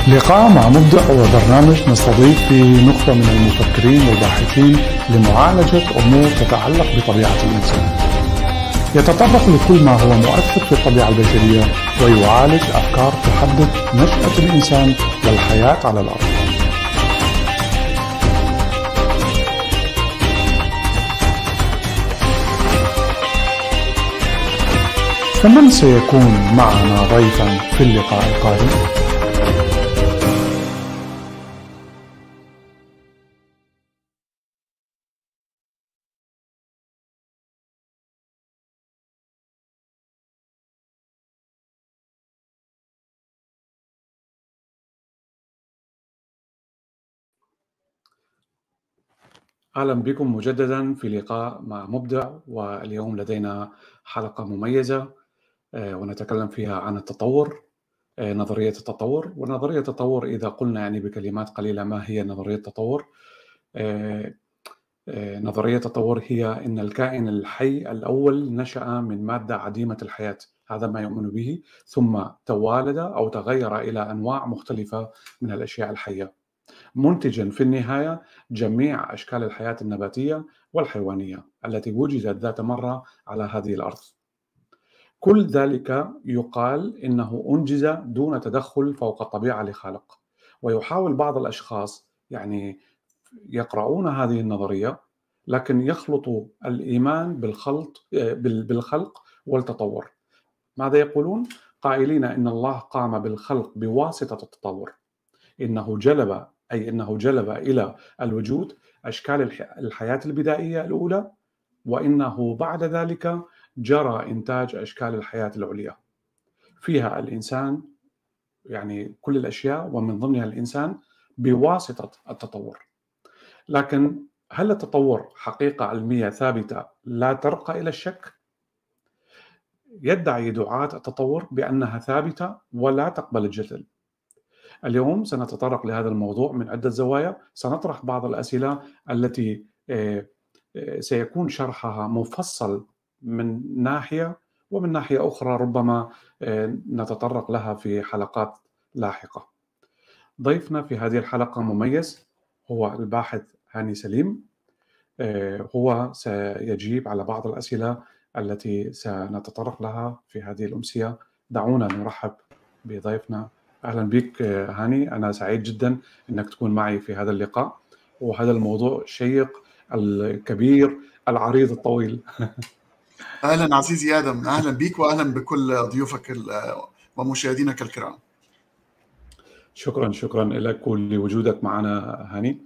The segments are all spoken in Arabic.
لقاء مع مبدع هو برنامج نستضيف فيه نخبة من المفكرين والباحثين لمعالجة أمور تتعلق بطبيعة الإنسان. يتطرق لكل ما هو مؤثر في الطبيعة البشرية ويعالج أفكار تحدد نشأة الإنسان والحياة على الأرض. فمن سيكون معنا ضيفا في اللقاء القادم؟ أهلا بكم مجددا في لقاء مع مبدع، واليوم لدينا حلقة مميزة ونتكلم فيها عن التطور، نظرية التطور. ونظرية التطور إذا قلنا يعني بكلمات قليلة ما هي نظرية التطور؟ نظرية التطور هي أن الكائن الحي الأول نشأ من مادة عديمة الحياة، هذا ما يؤمن به، ثم توالد أو تغير إلى أنواع مختلفة من الأشياء الحية، منتجا في النهاية جميع أشكال الحياة النباتية والحيوانية التي وجدت ذات مرة على هذه الأرض. كل ذلك يقال إنه أنجز دون تدخل فوق الطبيعة لخالق. ويحاول بعض الأشخاص يعني يقرؤون هذه النظرية لكن يخلطوا الإيمان بالخلق والتطور. ماذا يقولون؟ قائلين إن الله قام بالخلق بواسطة التطور، إنه جلب إلى الوجود أشكال الحياة البدائية الأولى، وإنه بعد ذلك جرى إنتاج أشكال الحياة العليا فيها الإنسان، يعني كل الأشياء ومن ضمنها الإنسان بواسطة التطور. لكن هل التطور حقيقة علمية ثابتة لا ترقى إلى الشك؟ يدعي دعاة التطور بأنها ثابتة ولا تقبل الجدل. اليوم سنتطرق لهذا الموضوع من عدة زوايا، سنطرح بعض الأسئلة التي سيكون شرحها مفصل من ناحية، ومن ناحية أخرى ربما نتطرق لها في حلقات لاحقة. ضيفنا في هذه الحلقة مميز، هو الباحث هاني سليم. هو سيجيب على بعض الأسئلة التي سنتطرق لها في هذه الأمسية. دعونا نرحب بضيفنا. أهلا بك هاني، أنا سعيد جدا أنك تكون معي في هذا اللقاء، وهذا الموضوع الشيق الكبير العريض الطويل. أهلا عزيزي آدم، أهلا بك وأهلا بكل ضيوفك ومشاهدينك الكرام. شكرا لك ولوجودك معنا هاني.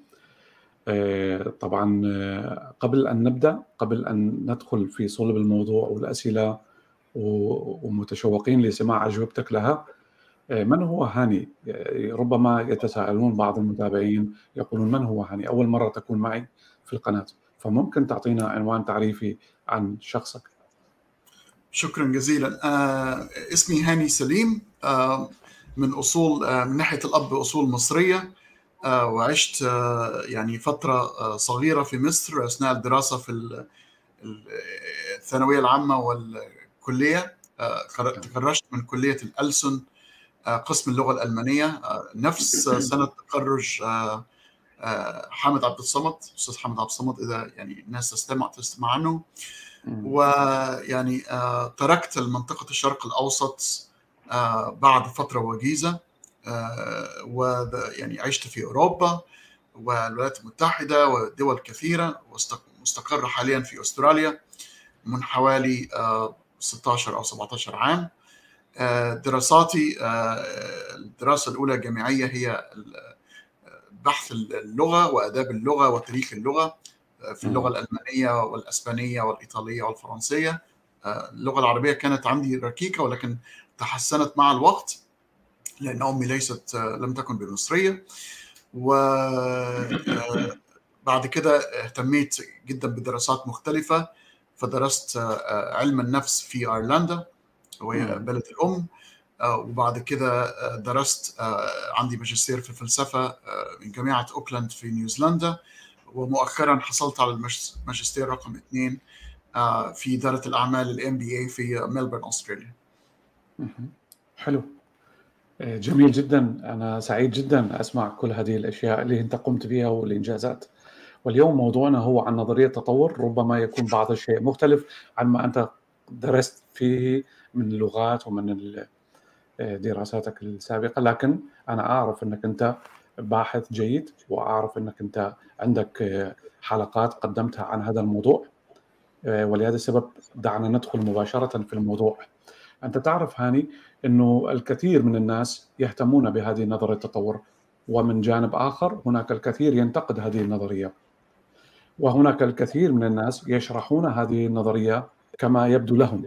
طبعا قبل أن نبدأ، قبل أن ندخل في صلب الموضوع والأسئلة ومتشوقين لسماع أجوبتك لها، من هو هاني؟ ربما يتساءلون بعض المتابعين يقولون من هو هاني؟ أول مرة تكون معي في القناة، فممكن تعطينا عنوان تعريفي عن شخصك؟ شكرا جزيلا. اسمي هاني سليم، من ناحية الأب أصول مصرية، وعشت يعني فترة صغيرة في مصر أثناء الدراسة في الثانوية العامة والكلية. تخرجت من كلية الألسن قسم اللغة الألمانية، نفس سنة تخرج حامد عبد الصمد، أستاذ حامد عبد الصمد، إذا يعني الناس تستمع عنه. ويعني تركت المنطقة الشرق الأوسط بعد فترة وجيزة، ويعني عشت في أوروبا والولايات المتحدة ودول كثيرة، ومستقر حاليا في أستراليا من حوالي 16 أو 17 عام. دراساتي، الدراسة الأولى الجامعية هي بحث اللغة وآداب اللغة وتاريخ اللغة في اللغة الألمانية والأسبانية والإيطالية والفرنسية. اللغة العربية كانت عندي ركيكة، ولكن تحسنت مع الوقت لأن أمي لم تكن بمصرية. وبعد كده اهتميت جدا بدراسات مختلفة، فدرست علم النفس في أيرلندا وهي بلد الأم، وبعد كده درست عندي ماجستير في الفلسفة من جامعة أوكلاند في نيوزيلندا، ومؤخرا حصلت على الماجستير رقم 2 في إدارة الأعمال MBA في ملبورن أستراليا. حلو. جميل جدا. أنا سعيد جدا أسمع كل هذه الأشياء اللي أنت قمت بها والإنجازات. واليوم موضوعنا هو عن نظرية التطور، ربما يكون بعض الشيء مختلف عن ما أنت درست فيه من اللغات ومن دراساتك السابقة، لكن أنا أعرف أنك أنت باحث جيد، وأعرف أنك أنت عندك حلقات قدمتها عن هذا الموضوع، ولهذا السبب دعنا ندخل مباشرة في الموضوع. أنت تعرف هاني أنه الكثير من الناس يهتمون بهذه نظرية التطور، ومن جانب آخر هناك الكثير ينتقد هذه النظرية، وهناك الكثير من الناس يشرحون هذه النظرية كما يبدو لهم.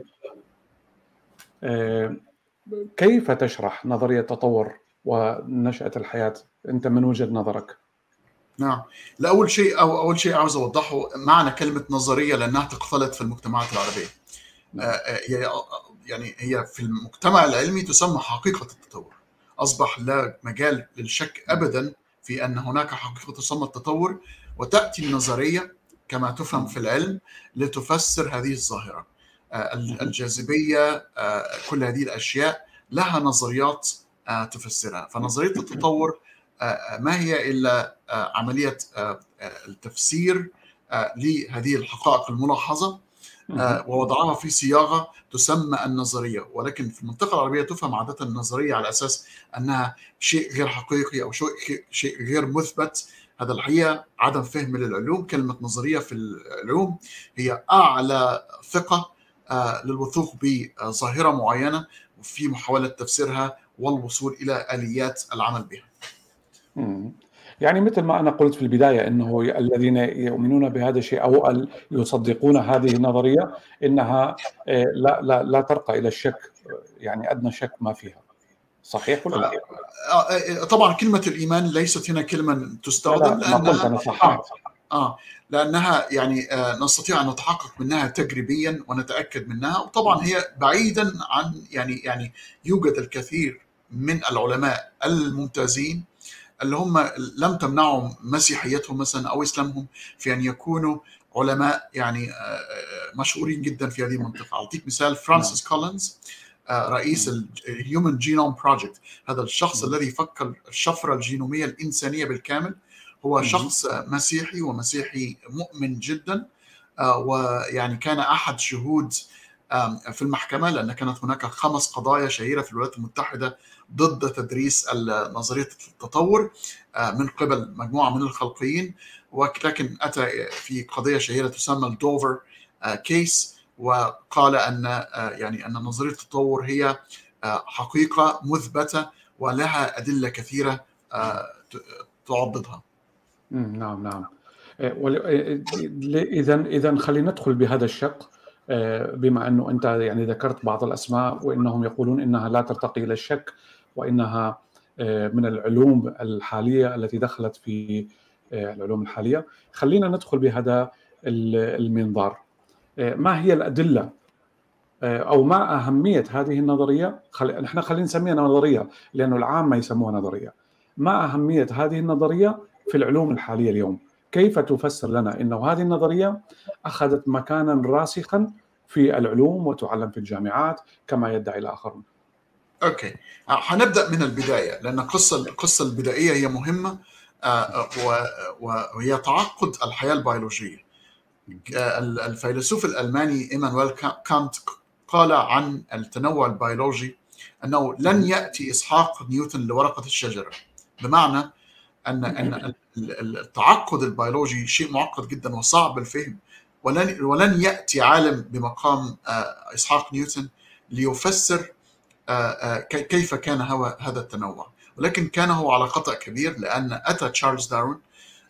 كيف تشرح نظرية التطور ونشأة الحياة أنت من وجهة نظرك؟ نعم. لا، أول شيء عاوز أوضحه معنى كلمة نظرية، لأنها تختلط في المجتمعات العربية. يعني هي في المجتمع العلمي تسمى حقيقة التطور. أصبح لا مجال للشك أبدا في أن هناك حقيقة تسمى التطور، وتأتي النظرية كما تفهم في العلم لتفسر هذه الظاهرة. الجاذبية، كل هذه الأشياء لها نظريات تفسرها. فنظرية التطور ما هي إلا عملية التفسير لهذه الحقائق الملاحظة، ووضعها في صياغة تسمى النظرية. ولكن في المنطقة العربية تفهم عادة النظرية على أساس أنها شيء غير حقيقي أو شيء غير مثبت. هذا الحقيقة عدم فهم للعلوم. كلمة نظرية في العلوم هي أعلى ثقة للوثوق بظاهرة معينة وفي محاولة تفسيرها والوصول إلى آليات العمل بها. يعني مثل ما أنا قلت في البداية، أنه الذين يؤمنون بهذا الشيء أو يصدقون هذه النظرية إنها لا ترقى إلى الشك، يعني أدنى شك ما فيها. صحيح ولا لا؟ طبعا كلمة الإيمان ليست هنا كلمة تستخدم، لا ما قلت أنا صححت. لأنها يعني نستطيع أن نتحقق منها تجريبيا ونتأكد منها. وطبعا هي بعيدا عن يعني يوجد الكثير من العلماء الممتازين اللي هم لم تمنعهم مسيحيتهم مثلا أو إسلامهم في أن يكونوا علماء يعني مشهورين جدا في هذه المنطقة. أعطيك مثال: فرانسيس كولينز، رئيس الهيومن جينوم بروجكت. هذا الشخص الذي فكر الشفرة الجينومية الإنسانية بالكامل هو شخص مسيحي، ومسيحي مؤمن جدا. ويعني كان أحد شهود في المحكمة، لأن كانت هناك 5 قضايا شهيرة في الولايات المتحدة ضد تدريس نظرية التطور من قبل مجموعة من الخلقيين. ولكن أتى في قضية شهيرة تسمى الدوفر كيس، وقال أن يعني أن نظرية التطور هي حقيقة مثبتة ولها أدلة كثيرة تعضدها. نعم. إذا خلينا ندخل بهذا الشق، بما أنه أنت يعني ذكرت بعض الأسماء وإنهم يقولون إنها لا ترتقي إلى الشك، وإنها من العلوم الحالية التي دخلت في العلوم الحالية. خلينا ندخل بهذا المنظار. ما هي الأدلة أو ما أهمية هذه النظرية؟ نحن خلينا نسميها نظرية لأنه العامة يسموها نظرية. ما أهمية هذه النظرية في العلوم الحالية اليوم؟ كيف تفسر لنا أنه هذه النظرية أخذت مكانا راسخا في العلوم وتعلم في الجامعات كما يدعي الآخرون؟ أوكي، هنبدأ من البداية، لأن القصة البدائية هي مهمة، وهي تعقد الحياة البيولوجية. الفيلسوف الألماني إيمانويل كانت قال عن التنوع البيولوجي أنه لن يأتي إسحاق نيوتن لورقة الشجرة، بمعنى أن التعقد البيولوجي شيء معقد جدا وصعب الفهم، ولن يأتي عالم بمقام إسحاق نيوتن ليفسر كيف كان هذا التنوع. ولكن كان هو على خطأ كبير، لأن أتى تشارلز داروين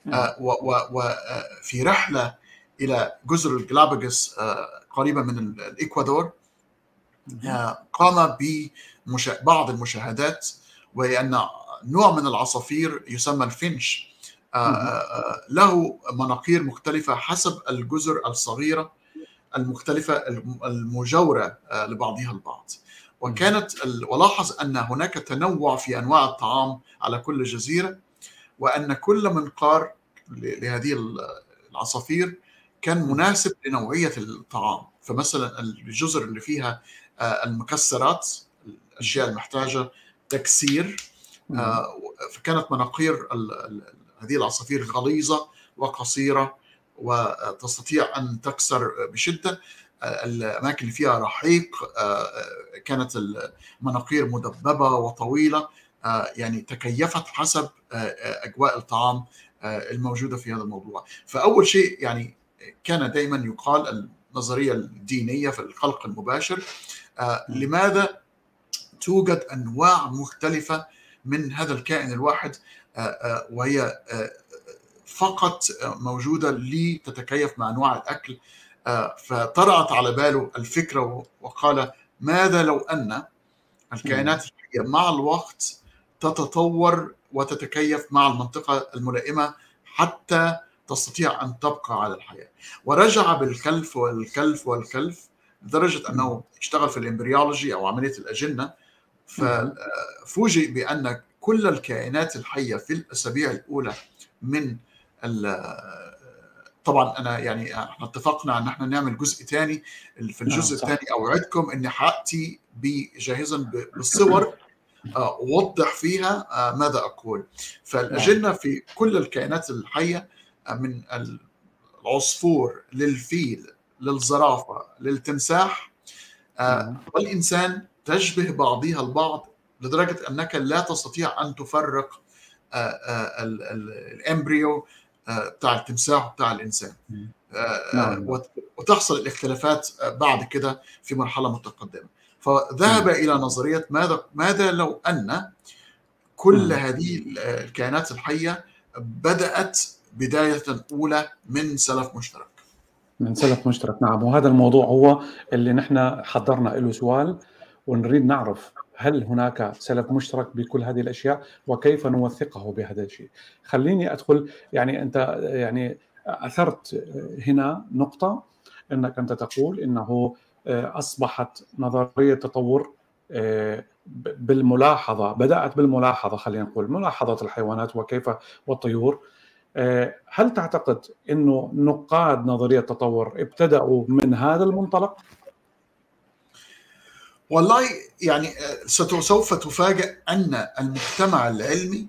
وفي رحلة إلى جزر الجلاباغوس قريبة من الإكوادور قام ببعض المشاهدات، وأن نوع من العصافير يسمى الفينش له مناقير مختلفة حسب الجزر الصغيرة المختلفة المجاورة لبعضها البعض. ولاحظ أن هناك تنوع في أنواع الطعام على كل جزيرة، وأن كل منقار لهذه العصافير كان مناسب لنوعية الطعام. فمثلا الجزر اللي فيها المكسرات، الأشياء المحتاجة تكسير. فكانت مناقير هذه العصافير غليظة وقصيرة وتستطيع أن تكسر بشدة. الأماكن اللي فيها رحيق كانت المناقير مدببة وطويلة، يعني تكيفت حسب أجواء الطعام الموجودة في هذا الموضوع. فأول شيء يعني كان دائما يقال النظرية الدينية في الخلق المباشر، لماذا توجد أنواع مختلفة من هذا الكائن الواحد وهي فقط موجودة لتتكيف مع أنواع الأكل؟ فطرأت على باله الفكرة وقال ماذا لو أن الكائنات الحية مع الوقت تتطور وتتكيف مع المنطقة الملائمة حتى تستطيع أن تبقى على الحياة. ورجع بالكلف والكلف والكلف لدرجة أنه اشتغل في الإمبريولوجي أو عملية الأجنة، ففوجئ بأن كل الكائنات الحية في الأسابيع الأولى من طبعا أنا يعني احنا اتفقنا أن احنا نعمل جزء ثاني. في الجزء الثاني أوعدكم أني حأتي جاهزا بالصور أوضح فيها ماذا أقول. فالأجنة في كل الكائنات الحية من العصفور للفيل للزرافة للتمساح والإنسان تشبه بعضها البعض لدرجة أنك لا تستطيع أن تفرق الإمبريو بتاع التمساح وبتاع الإنسان. وتحصل الاختلافات بعد كده في مرحلة متقدمة. فذهب إلى نظرية ماذا لو أن كل هذه الكائنات الحية بدأت بداية أولى من سلف مشترك. من سلف مشترك، نعم. وهذا الموضوع هو اللي نحن حضرنا له سؤال، ونريد نعرف هل هناك سلف مشترك بكل هذه الأشياء وكيف نوثقه بهذا الشيء. خليني أدخل، يعني أنت يعني أثرت هنا نقطة، أنك أنت تقول أنه أصبحت نظرية التطور بالملاحظة، بدأت بالملاحظة، خلينا نقول ملاحظة الحيوانات وكيف والطيور. هل تعتقد أنه نقاد نظرية التطور ابتدأوا من هذا المنطلق؟ والله يعني سوف تفاجأ أن المجتمع العلمي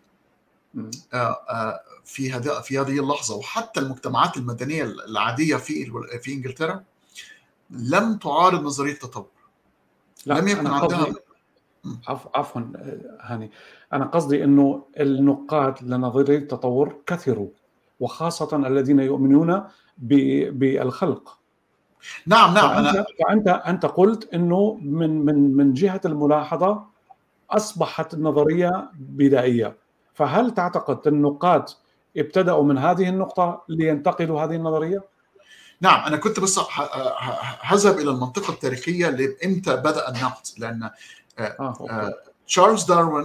في هذه اللحظة، وحتى المجتمعات المدنية العادية في إنجلترا لم تعارض نظرية التطور. لم يكن عندها عفوا هاني، أنا قصدي أنه النقاد لنظرية التطور كثروا، وخاصة الذين يؤمنون بالخلق. نعم. فأنت قلت أنه من جهة الملاحظة أصبحت النظرية بدائية. فهل تعتقد النقاد ابتدأوا من هذه النقطة لينتقلوا هذه النظرية؟ نعم، أنا كنت بس هذهب إلى المنطقة التاريخية لإمتى بدأ النقد، لأن تشارلز داروين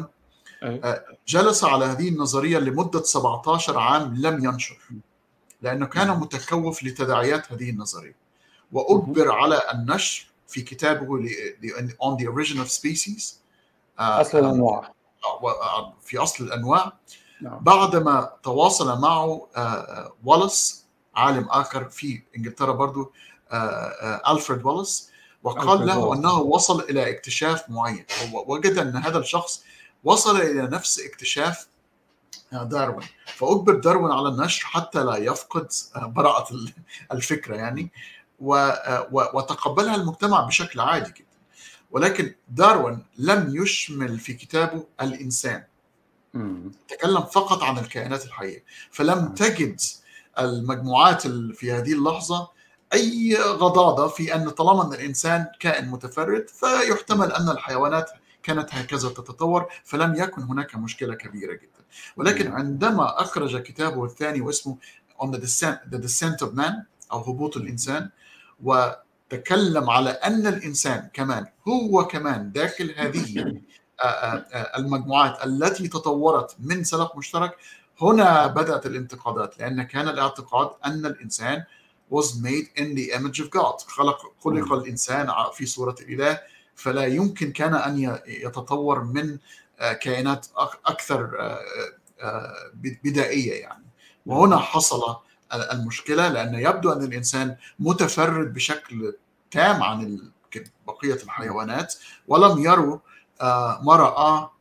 جلس على هذه النظرية لمدة 17 عام لم ينشر، لأنه كان متخوف لتداعيات هذه النظرية، وأجبر على النشر في كتابه On the Origin of Species، أصل الأنواع، في أصل الأنواع. بعدما تواصل معه واليس، عالم آخر في إنجلترا برضو، ألفريد واليس، وقال له أنه وصل إلى اكتشاف معين، ووجد أن هذا الشخص وصل إلى نفس اكتشاف داروين، فأجبر داروين على النشر حتى لا يفقد براءة الفكرة يعني، وتقبلها المجتمع بشكل عادي جدا. ولكن داروين لم يشمل في كتابه الإنسان، تكلم فقط عن الكائنات الحية، فلم تجد المجموعات في هذه اللحظة أي غضاضة في أن طالما أن الإنسان كائن متفرد فيحتمل أن الحيوانات كانت هكذا تتطور، فلم يكن هناك مشكلة كبيرة جدا. ولكن عندما أخرج كتابه الثاني واسمه On the Descent of Man أو هبوط الإنسان، وتكلم على أن الإنسان كمان هو كمان داخل هذه المجموعات التي تطورت من سلف مشترك، هنا بدأت الانتقادات، لأن كان الاعتقاد أن الإنسان was made in the image of God، خلق الإنسان في صورة الإله، فلا يمكن كان أن يتطور من كائنات أكثر بدائية يعني. وهنا حصل المشكلة، لأن يبدو أن الإنسان متفرد بشكل تام عن بقية الحيوانات، ولم يروا ما رأى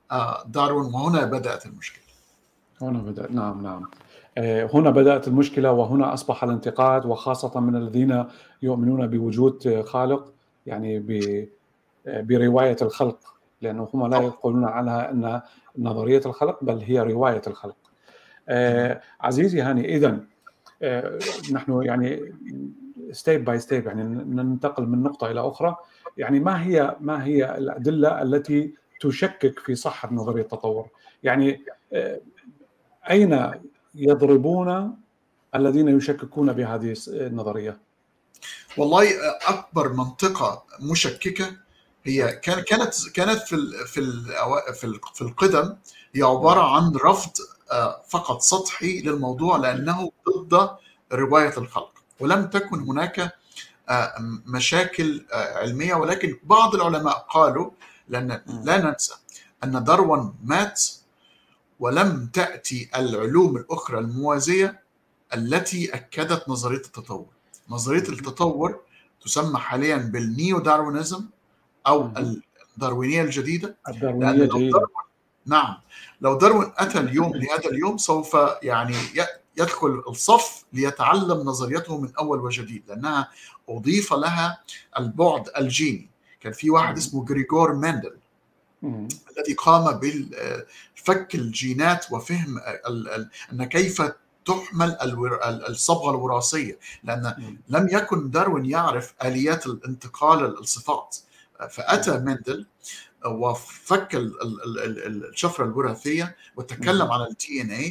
داروين، وهنا بدأت المشكلة. هنا بدأ، نعم نعم. هنا بدأت المشكلة، وهنا أصبح الانتقاد، وخاصة من الذين يؤمنون بوجود خالق، يعني برواية الخلق، لأنه هم لا يقولون عنها أن نظرية الخلق، بل هي رواية الخلق. عزيزي هاني، إذن نحن يعني ستيب باي ستيب، يعني ننتقل من نقطة إلى أخرى. يعني ما هي الأدلة التي تشكك في صحة نظرية التطور؟ يعني أين يضربون الذين يشككون بهذه النظرية؟ والله أكبر منطقة مشككة هي كانت في القدم، هي عبارة عن رفض فقط سطحي للموضوع، لأنه ضد رواية الخلق، ولم تكن هناك مشاكل علمية. ولكن بعض العلماء قالوا، لأن لا ننسى أن داروين مات ولم تأتي العلوم الأخرى الموازية التي أكدت نظرية التطور. نظرية التطور تسمى حاليا بالنيو داروينيزم أو الداروينية الجديدة. الداروينية الجديدة. نعم، لو داروين أتى اليوم لهذا اليوم سوف يعني يدخل الصف ليتعلم نظريته من أول وجديد، لأنها أضيف لها البعد الجيني. كان في واحد اسمه غريغور مندل الذي قام بفك الجينات وفهم أن كيف تحمل الصبغة الوراثية، لأن لم يكن داروين يعرف آليات الانتقال الصفات. فأتى مندل وفك الشفرة الوراثية وتكلم عن DNA،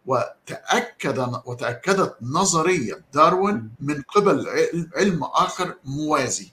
وتأكدت نظرية داروين من قبل علم آخر موازي.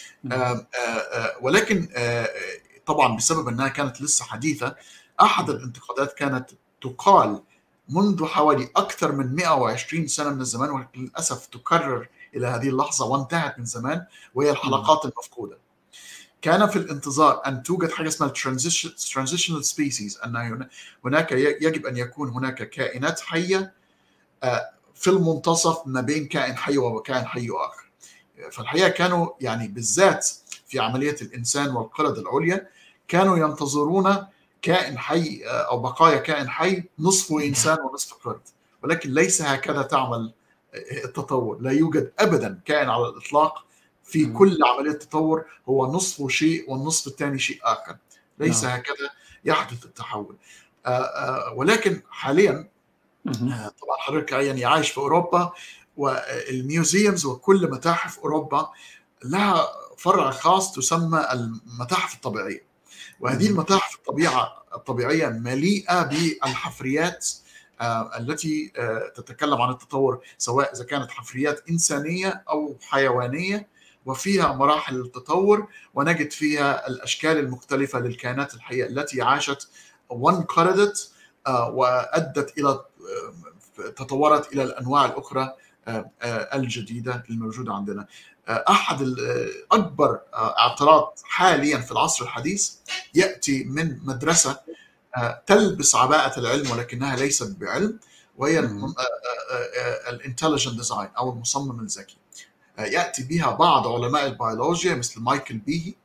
ولكن طبعا بسبب أنها كانت لسه حديثة، أحد الانتقادات كانت تقال منذ حوالي أكثر من 120 سنة من الزمان، وللأسف تكرر إلى هذه اللحظة وانتهت من زمان، وهي الحلقات المفقودة. كان في الانتظار أن توجد حاجة اسمها transitional species، أن هناك يجب أن يكون هناك كائنات حية في المنتصف ما بين كائن حي وكائن حي آخر. فالحقيقة كانوا يعني بالذات في عملية الإنسان والقردة العليا كانوا ينتظرون كائن حي أو بقايا كائن حي نصفه إنسان ونصف قرد، ولكن ليس هكذا تعمل التطور. لا يوجد أبدا كائن على الإطلاق في كل عملية تطور هو نصفه شيء والنصف الثاني شيء آخر، ليس هكذا يحدث التحول. ولكن حاليا طبعا حضرتك يعني عايش في أوروبا، والميوزيومز وكل متاحف أوروبا لها فرع خاص تسمى المتاحف الطبيعية، وهذه المتاحف الطبيعية مليئة بالحفريات التي تتكلم عن التطور، سواء إذا كانت حفريات إنسانية أو حيوانية، وفيها مراحل التطور، ونجد فيها الأشكال المختلفة للكائنات الحية التي عاشت وانقرضت وأدت إلى تطورت إلى الأنواع الأخرى الجديدة الموجودة عندنا. أحد أكبر اعتراض حاليا في العصر الحديث يأتي من مدرسة تلبس عباءة العلم ولكنها ليست بعلم، وهي الانتليجنت ديزاين أو المصمم الذكي. يأتي بها بعض علماء البيولوجيا مثل مايكل بيهي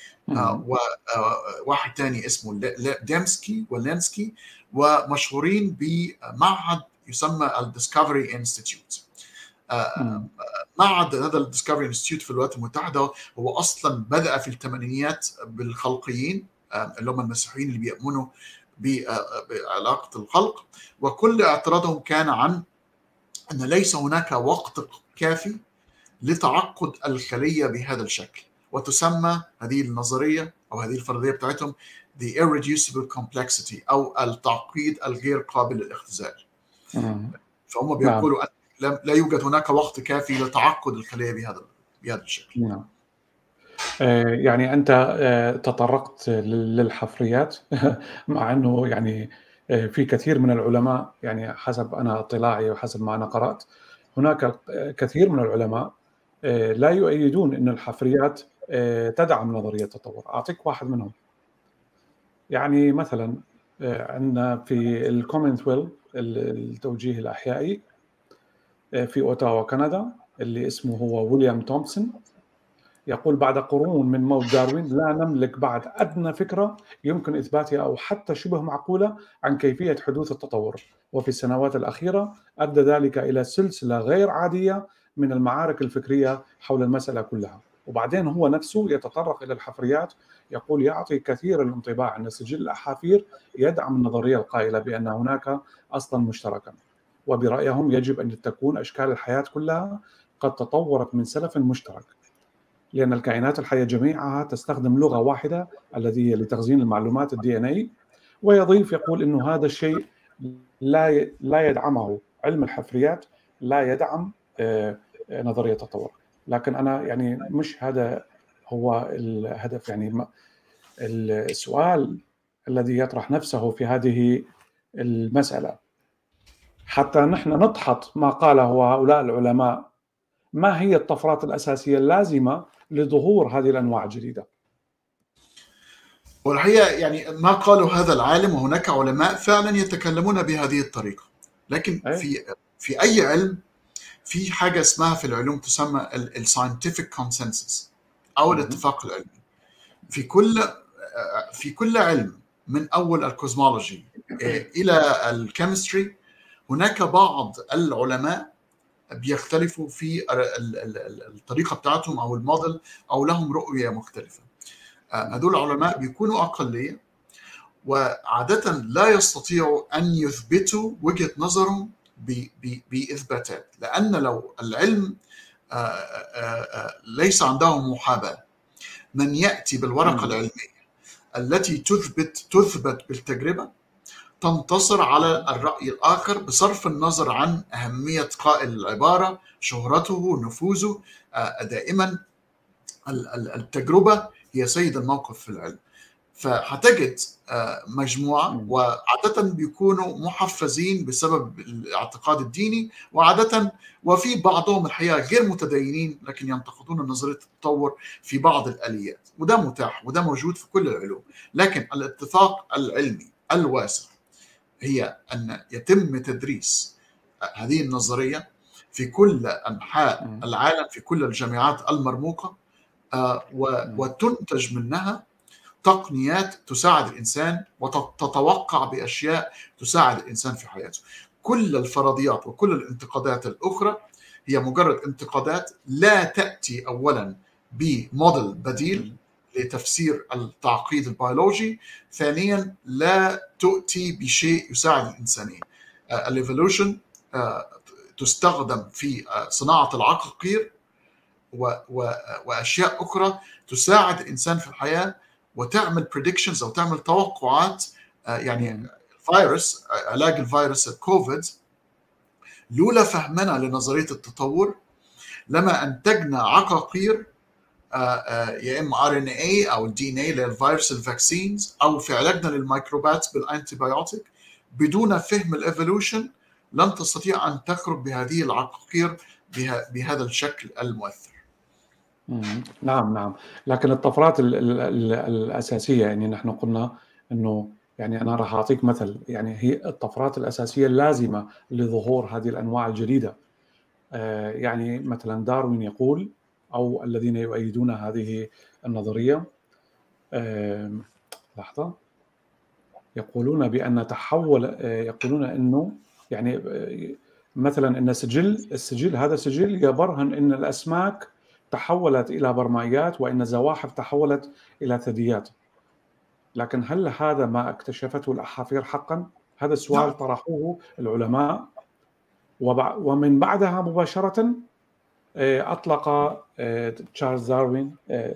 وواحد تاني اسمه ديمسكي ولينسكي، ومشهورين بمعهد يسمى الديسكفري انستيتيوت. معهد هذا الديسكفري انستيتيوت في الولايات المتحدة هو أصلا بدأ في الثمانينيات بالخلقيين اللي هم المسيحيين اللي بيؤمنوا بعلاقة الخلق، وكل اعتراضهم كان عن أن ليس هناك وقت كافي لتعقد الخلية بهذا الشكل، وتسمى هذه النظرية أو هذه الفرضية بتاعتهم the irreducible complexity أو التعقيد الغير قابل للاختزال. فهم بيقولوا لا يوجد هناك وقت كافي لتعقد الخلية بهذا الشكل. نعم. يعني أنت تطرقت للحفريات مع أنه يعني في كثير من العلماء، يعني حسب أنا اطلاعي وحسب ما أنا قرأت، هناك كثير من العلماء لا يؤيدون أن الحفريات تدعم نظرية التطور. أعطيك واحد منهم. يعني مثلا عندنا في الكومنتويل التوجيه الأحيائي في أوتاوا كندا، اللي اسمه هو ويليام تومسون. يقول بعد قرون من موت داروين لا نملك بعد أدنى فكرة يمكن إثباتها أو حتى شبه معقولة عن كيفية حدوث التطور، وفي السنوات الأخيرة أدى ذلك إلى سلسلة غير عادية من المعارك الفكرية حول المسألة كلها. وبعدين هو نفسه يتطرق إلى الحفريات، يقول يعطي كثير الانطباع أن سجل الأحافير يدعم النظرية القائلة بأن هناك أصلا مشتركا، وبرأيهم يجب أن تكون أشكال الحياة كلها قد تطورت من سلف مشترك، لأن الكائنات الحية جميعها تستخدم لغة واحدة التي هي لتخزين المعلومات DNA. ويضيف يقول إنه هذا الشيء لا يدعمه علم الحفريات، لا يدعم نظرية التطور. لكن أنا يعني مش هذا هو الهدف. يعني السؤال الذي يطرح نفسه في هذه المسألة حتى نحن نضحط ما قاله هؤلاء العلماء، ما هي الطفرات الأساسية اللازمة لظهور هذه الأنواع الجديدة؟ والحقيقة يعني ما قاله هذا العالم، وهناك علماء فعلا يتكلمون بهذه الطريقة، لكن في أي علم في حاجة اسمها في العلوم تسمى الساينتفك كونسنسس أو الاتفاق العلمي. في كل علم من أول الكوزمولوجي إلى الكيمستري هناك بعض العلماء بيختلفوا في الطريقة بتاعتهم أو الموديل، أو لهم رؤية مختلفة. هذول العلماء بيكونوا أقلية، وعادة لا يستطيعوا أن يثبتوا وجهة نظرهم بإثباتات، لأن لو العلم ليس عندهم محاباة، من يأتي بالورقة العلمية التي تثبت بالتجربة تنتصر على الرأي الآخر بصرف النظر عن أهمية قائل العبارة، شهرته، نفوذه. دائما التجربة هي سيد الموقف في العلم. فهتجد مجموعة، وعادة بيكونوا محفزين بسبب الاعتقاد الديني، وعادة وفي بعضهم الحقيقة غير متدينين لكن ينتقدون نظرية التطور في بعض الآليات، وده متاح وده موجود في كل العلوم. لكن الاتفاق العلمي الواسع هي أن يتم تدريس هذه النظرية في كل أنحاء العالم، في كل الجامعات المرموقة، وتنتج منها تقنيات تساعد الإنسان وتتوقع بأشياء تساعد الإنسان في حياته. كل الفرضيات وكل الانتقادات الأخرى هي مجرد انتقادات لا تأتي أولا بموديل بديل لتفسير التعقيد البيولوجي، ثانيا لا تؤتي بشيء يساعد الإنسانية. الإيفولوشن تستخدم في صناعة العقاقير وأشياء أخرى تساعد الإنسان في الحياة وتعمل predictions أو تعمل توقعات. يعني الفيروس، علاج الفيروس الكوفيد، لولا فهمنا لنظرية التطور لما أنتجنا عقاقير يا إما RNA أو DNA للفيروس الفاكسينز، أو في علاجنا للميكروبات بالأنتيبيوتيك. بدون فهم الإيفولوشن لن تستطيع أن تخرج بهذه العقاقير بهذا الشكل المؤثر. نعم. لكن الطفرات الأساسية، يعني نحن قلنا أنه، يعني أنا راح أعطيك مثل، يعني هي الطفرات الأساسية اللازمة لظهور هذه الأنواع الجديدة. يعني مثلا داروين يقول، أو الذين يؤيدون هذه النظرية، لحظة، يقولون بأن يقولون أنه يعني مثلا أن السجل هذا سجل يبرهن أن الأسماك تحولت إلى برمائيات، وأن الزواحف تحولت إلى ثدييات. لكن هل هذا ما اكتشفته الأحافير حقا؟ هذا السؤال طرحوه العلماء، ومن بعدها مباشرة أطلق تشارلز داروين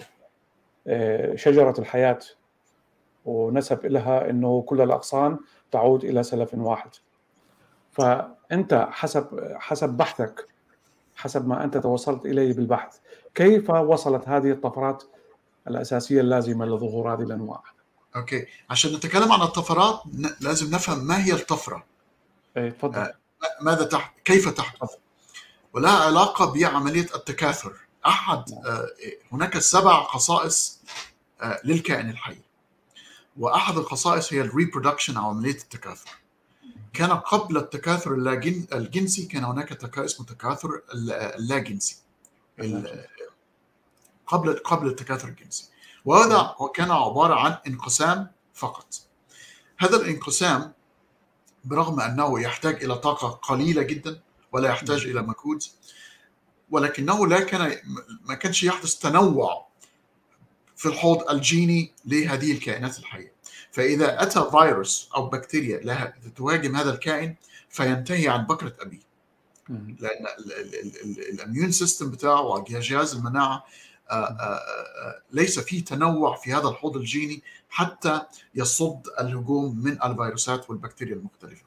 شجرة الحياة، ونسب لها أنه كل الأغصان تعود إلى سلف واحد. فأنت حسب بحثك، حسب ما أنت توصلت إليه بالبحث، كيف وصلت هذه الطفرات الأساسية اللازمة لظهور هذه الأنواع؟ أوكي، عشان نتكلم عن الطفرات لازم نفهم ما هي الطفرة. تفضل. كيف تحدث، ولها علاقة بعملية التكاثر. هناك 7 خصائص للكائن الحي، وأحد الخصائص هي الريبرودكشن أو عملية التكاثر. كان قبل التكاثر الجنسي كان هناك اسمه تكاثر اللا جنسي. قبل التكاثر الجنسي، وهذا كان عبارة عن انقسام فقط. هذا الانقسام برغم أنه يحتاج إلى طاقة قليلة جدا ولا يحتاج إلى مجهود، ولكنه ما كانش يحدث تنوع في الحوض الجيني لهذه الكائنات الحية. فإذا أتى فيروس أو بكتيريا لها تهاجم هذا الكائن فينتهي عن بكرة أبيه، لأن الاميون سيستم بتاعه وجهاز المناعة ليس فيه تنوع في هذا الحوض الجيني حتى يصد الهجوم من الفيروسات والبكتيريا المختلفة.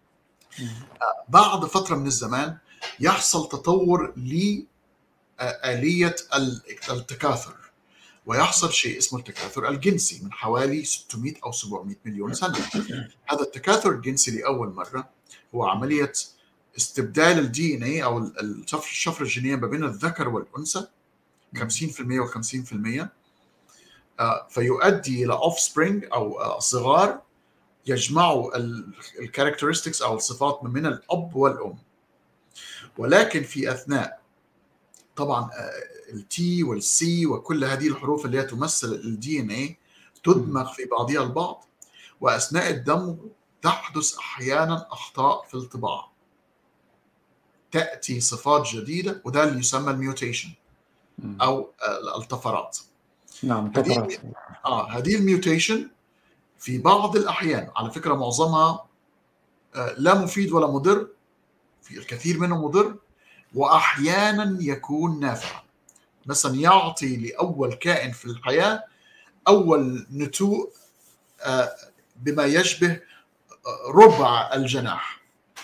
بعد فترة من الزمان يحصل تطور لآلية التكاثر، ويحصل شيء اسمه التكاثر الجنسي من حوالي 600 أو 700 مليون سنة. هذا التكاثر الجنسي لأول مرة هو عملية استبدال الدي ان اي أو الشفرة الجينية ما بين الذكر والأنثى 50% و50%، فيؤدي إلى offspring أو صغار يجمعوا الكاركترستكس أو الصفات من الأب والأم. ولكن في أثناء طبعا التي والسي وكل هذه الحروف اللي هي تمثل الدي ان اي تدمغ في بعضها البعض، واثناء الدمغ تحدث احيانا اخطاء في الطباعه، تاتي صفات جديده، وده اللي يسمى الميوتيشن او الطفرات. نعم طفرات. هذه الميوتيشن في بعض الاحيان، على فكره معظمها لا مفيد ولا مضر، في الكثير منه مضر، واحيانا يكون نافع. مثلا يعطي لاول كائن في الحياه اول نتوء بما يشبه ربع الجناح،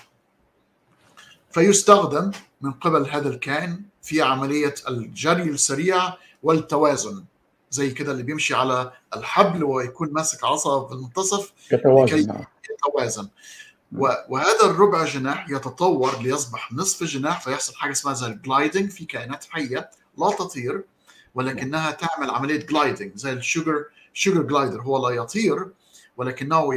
فيستخدم من قبل هذا الكائن في عمليه الجري السريع والتوازن، زي كده اللي بيمشي على الحبل ويكون ماسك عصا في المنتصف لكي يتوازن. وهذا الربع جناح يتطور ليصبح نصف جناح، فيحصل حاجه اسمها زي الجلايدنج في كائنات حيه لا تطير ولكنها تعمل عمليه جلايدنج زي الشوجر جلايدر. هو لا يطير ولكنه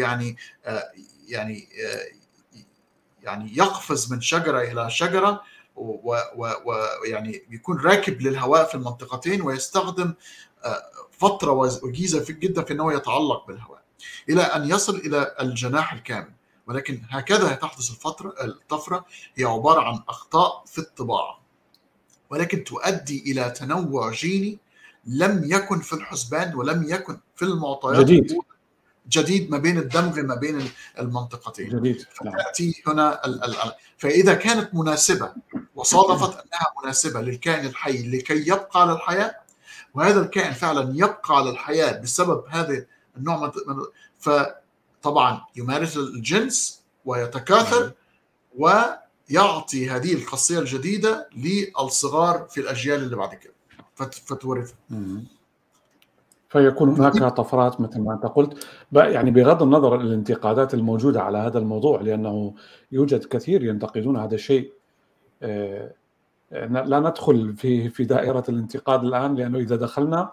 يعني يقفز من شجره الى شجره، ويعني بيكون راكب للهواء في المنطقتين، ويستخدم فتره وجيزه جدا في انه يتعلق بالهواء الى ان يصل الى الجناح الكامل. ولكن هكذا تحدث الطفرة، هي عبارة عن أخطاء في الطباعة، ولكن تؤدي إلى تنوع جيني لم يكن في الحسبان ولم يكن في المعطيات، جديد ما بين الدمغ ما بين المنطقتين جديد. فتأتي هنا فإذا كانت مناسبة وصادفت أنها مناسبة للكائن الحي لكي يبقى على الحياة، وهذا الكائن فعلا يبقى على الحياة بسبب هذا النوع طبعا يمارس الجنس ويتكاثر ويعطي هذه الخاصية الجديدة للصغار في الأجيال اللي بعد كده فتورثها. فيكون هناك طفرات مثل ما أنت قلت. يعني بغض النظر عن الانتقادات الموجودة على هذا الموضوع، لأنه يوجد كثير ينتقدون هذا الشيء، لا ندخل في دائرة الانتقاد الآن، لأنه إذا دخلنا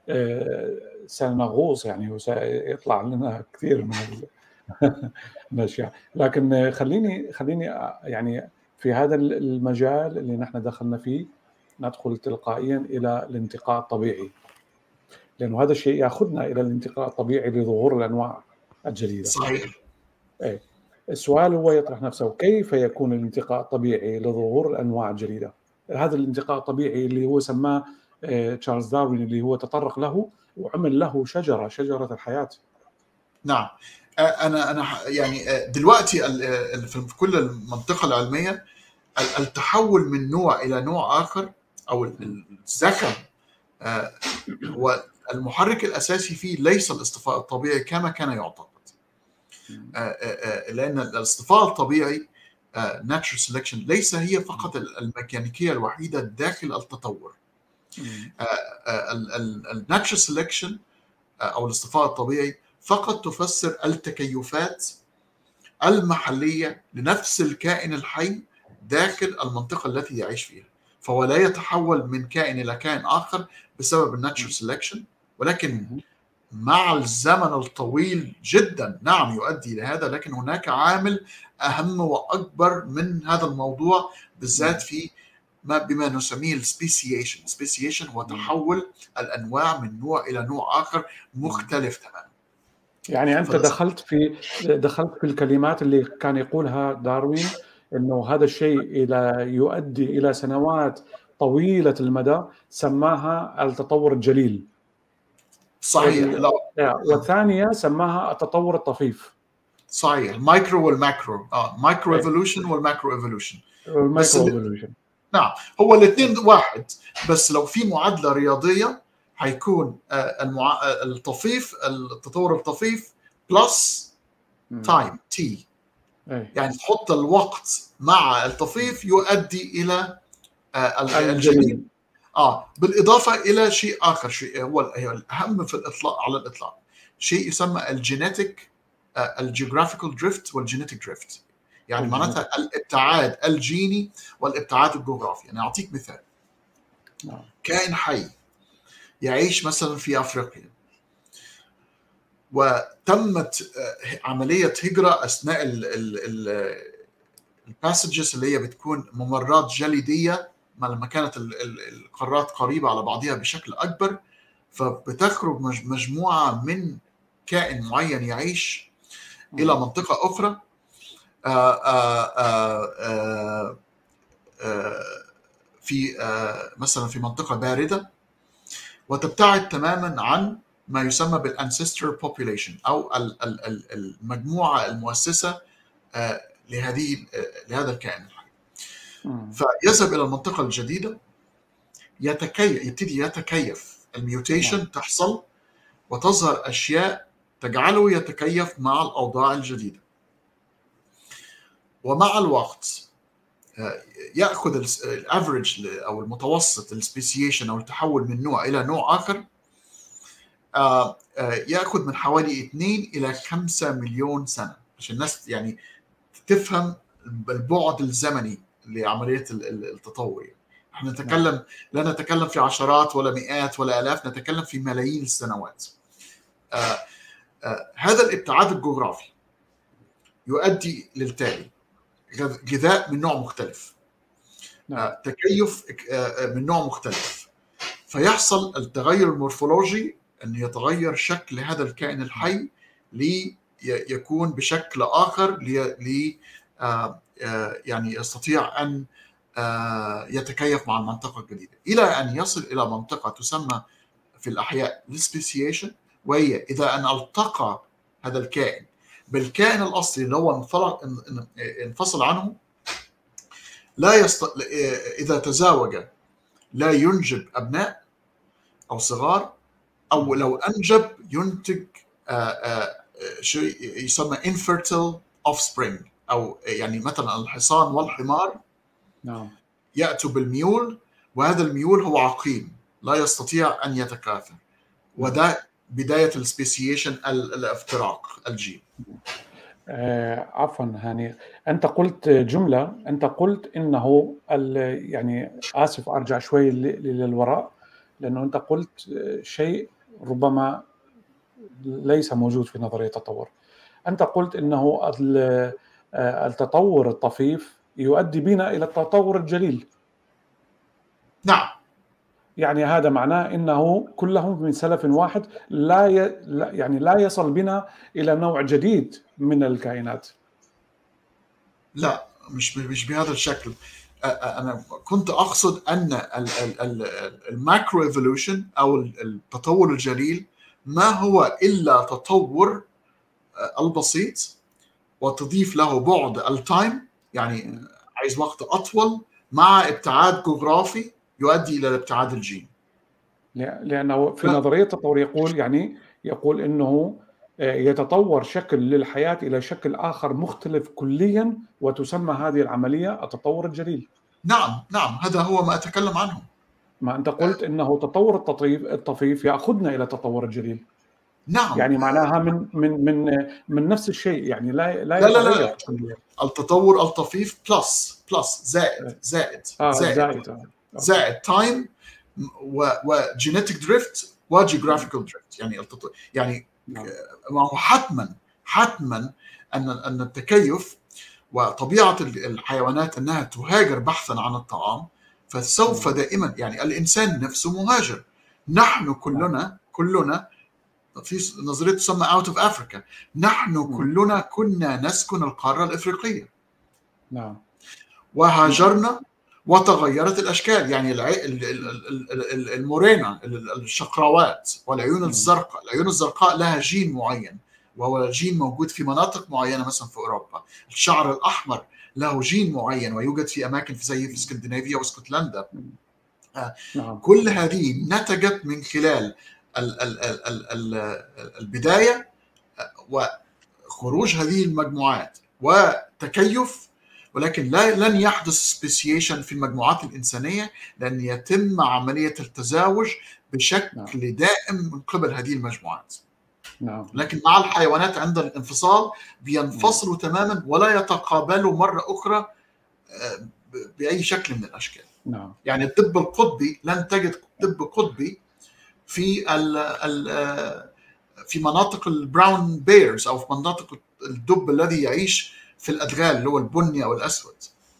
سنغوص يعني وسيطلع لنا كثير من الأشياء. لكن خليني يعني في هذا المجال اللي نحن دخلنا فيه ندخل تلقائيا إلى الانتقاء الطبيعي، لأنه هذا الشيء يأخذنا إلى الانتقاء الطبيعي لظهور الأنواع الجديدة. صحيح. السؤال هو يطرح نفسه، كيف يكون الانتقاء الطبيعي لظهور الأنواع الجديدة؟ هذا الانتقاء الطبيعي اللي هو سماه تشارلز داروين، اللي هو تطرق له وعمل له شجرة الحياة. نعم. أنا يعني دلوقتي في كل المنطقة العلمية التحول من نوع إلى نوع آخر أو الزخم هو المحرك الأساسي فيه، ليس الاصطفاء الطبيعي كما كان يعتقد. لأن الاصطفاء الطبيعي natural selection ليس هي فقط الميكانيكية الوحيدة داخل التطور. natural selection أو الاصطفاء الطبيعي فقط تفسر التكيفات المحلية لنفس الكائن الحي داخل المنطقة التي يعيش فيها، فهو لا يتحول من كائن إلى كائن آخر بسبب الناتشورال سيلكشن، ولكن مع الزمن الطويل جدا نعم يؤدي لهذا. لكن هناك عامل أهم وأكبر من هذا الموضوع بالذات في بما نسميه السبيسيشن. السبيسيشن هو تحول الانواع من نوع الى نوع اخر مختلف تماما. يعني أنت دخلت في الكلمات اللي كان يقولها داروين، إنه هذا الشيء يؤدي إلى سنوات طويلة المدى، سماها التطور الجليل. صحيح. لا، والثانية سماها التطور الطفيف. صحيح. المايكرو والماكرو، مايكرو ايفولوشن والماكرو ايفولوشن. بس نعم، هو الاثنين واحد، بس لو في معادلة رياضية هيكون الطفيف، التطور الطفيف بلس تايم تي، يعني تحط الوقت مع الطفيف يؤدي الى الجليل. بالاضافه الى شيء اخر، شيء هو الاهم في الاطلاق، على الاطلاق، شيء يسمى الجينيتيك، الجيوغرافيكال دريفت والجينيتيك دريفت، يعني معناتها الابتعاد الجيني والابتعاد الجغرافي. يعني اعطيك مثال. كائن حي يعيش مثلا في افريقيا، وتمت عمليه هجره اثناء الباسجز اللي هي بتكون ممرات جليديه، لما كانت القارات قريبه على بعضها بشكل اكبر، فبتخرج مجموعه من كائن معين يعيش الى منطقه اخرى في مثلا في منطقه بارده، وتبتعد تماما عن ما يسمى بالانسستر بوبوليشن، او المجموعه المؤسسه لهذا الكائن الحي. فيذهب الى المنطقه الجديده، يبتدي يتكيف، الميوتيشن تحصل وتظهر اشياء تجعله يتكيف مع الاوضاع الجديده. ومع الوقت ياخذ الافريج او المتوسط، السبيسيشن او التحول من نوع الى نوع اخر، ياخذ من حوالي 2 إلى 5 مليون سنه، عشان الناس يعني تفهم البعد الزمني لعمليه التطور. احنا نتكلم، لا نتكلم في عشرات ولا مئات ولا آلاف، نتكلم في ملايين السنوات. هذا الابتعاد الجغرافي يؤدي للتالي: غذاء من نوع مختلف، تكيف من نوع مختلف، فيحصل التغير المورفولوجي، أن يتغير شكل هذا الكائن الحي ليكون بشكل آخر، يعني يستطيع أن يتكيف مع المنطقة الجديدة، إلى أن يصل إلى منطقة تسمى في الأحياء السبيسيشن، وهي إذا أن التقى هذا الكائن بالكائن الأصلي اللي هو انفصل عنه، إذا تزاوج لا ينجب أبناء أو صغار، أو لو أنجب ينتج شيء يسمى infertile offspring، أو يعني مثلا الحصان والحمار يأتوا بالميول، وهذا الميول هو عقيم لا يستطيع أن يتكاثر، وده بداية السبيسيشن، الافتراق الجين. عفوا هاني، أنت قلت جملة، أنت قلت إنه يعني آسف أرجع شوي للوراء، لأنه أنت قلت شيء ربما ليس موجود في نظرية التطور. أنت قلت إنه التطور الطفيف يؤدي بنا إلى التطور الجليل. نعم. يعني هذا معناه إنه كلهم من سلف واحد، يعني لا يصل بنا إلى نوع جديد من الكائنات. لا، مش بهذا الشكل. أنا كنت أقصد أن الماكرو ايفولوشن أو التطور الجليل ما هو إلا تطور البسيط، وتضيف له بعد التايم، يعني عايز وقت أطول مع ابتعاد جغرافي يؤدي إلى الابتعاد الجيني. لأنه في نظرية التطور يقول إنه يتطور شكل للحياة إلى شكل آخر مختلف كليا، وتسمى هذه العملية التطور الجليل. نعم، هذا هو ما أتكلم عنه. ما أنت قلت إنه تطور الطفيف يأخذنا إلى التطور الجليل. نعم، يعني معناها من نفس الشيء، يعني لا يتغير. التطور الطفيف بلس زائد تايم وجينيتيك دريفت وجيوغرافيكال دريفت، يعني ما هو حتما ان التكيف وطبيعه الحيوانات انها تهاجر بحثا عن الطعام، فسوف دائما يعني الانسان نفسه مهاجر. نحن كلنا في نظريه تسمى اوت اوف افريكا، نحن كلنا كنا نسكن القاره الافريقيه. نعم. وهاجرنا وتغيرت الاشكال، يعني المورينا، الشقراوات والعيون الزرقاء. العيون الزرقاء لها جين معين، وهو جين موجود في مناطق معينه مثلا في اوروبا. الشعر الاحمر له جين معين ويوجد في اماكن زي في اسكندنافيا واسكتلندا. نعم. كل هذه نتجت من خلال البدايه وخروج هذه المجموعات وتكيف، ولكن لن يحدث سبيسيشن في المجموعات الإنسانية، لأن يتم عملية التزاوج بشكل دائم من قبل هذه المجموعات. نعم. لكن مع الحيوانات عند الانفصال بينفصلوا تماما ولا يتقابلوا مرة أخرى بأي شكل من الأشكال. نعم. يعني الدب القطبي لن تجد دب قطبي في مناطق البراون بيرز أو في مناطق الدب الذي يعيش في الأدغال اللي هو البني أو الأسود.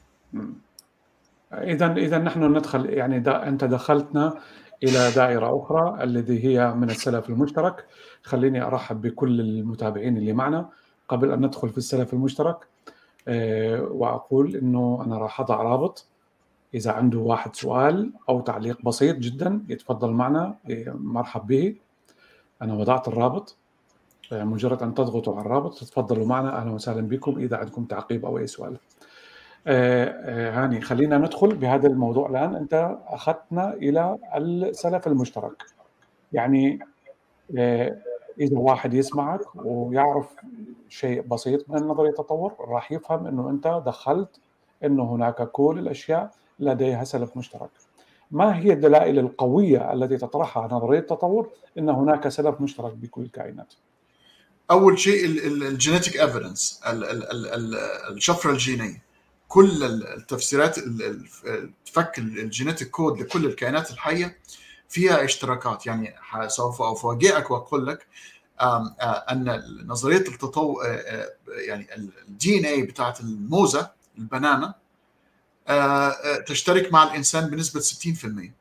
إذا نحن ندخل، يعني أنت دخلتنا إلى دائرة أخرى التي هي من السلف المشترك. خليني أرحب بكل المتابعين اللي معنا قبل أن ندخل في السلف المشترك، وأقول إنه أنا راح أضع رابط، إذا عنده واحد سؤال أو تعليق بسيط جدا يتفضل معنا، مرحب به. أنا وضعت الرابط، مجرد أن تضغطوا على الرابط تتفضلوا معنا، أهلا وسهلا بكم إذا عندكم تعقيب أو أي سؤال. هاني، خلينا ندخل بهذا الموضوع الآن. أنت أخذتنا إلى السلف المشترك، يعني إذا واحد يسمعك ويعرف شيء بسيط من نظرية التطور راح يفهم أنه أنت دخلت أنه هناك كل الأشياء لديها سلف مشترك. ما هي الدلائل القوية التي تطرحها نظرية التطور أن هناك سلف مشترك بكل الكائنات؟ أول شيء الجينيتيك ايفيدنس، الشفرة الجينية. كل التفسيرات فك الجينيتيك كود لكل الكائنات الحية فيها اشتراكات. يعني سوف أفاجئك وأقول لك أن نظرية التطور، يعني الدي ان اي بتاعت الموزة البنانة تشترك مع الإنسان بنسبة 60%.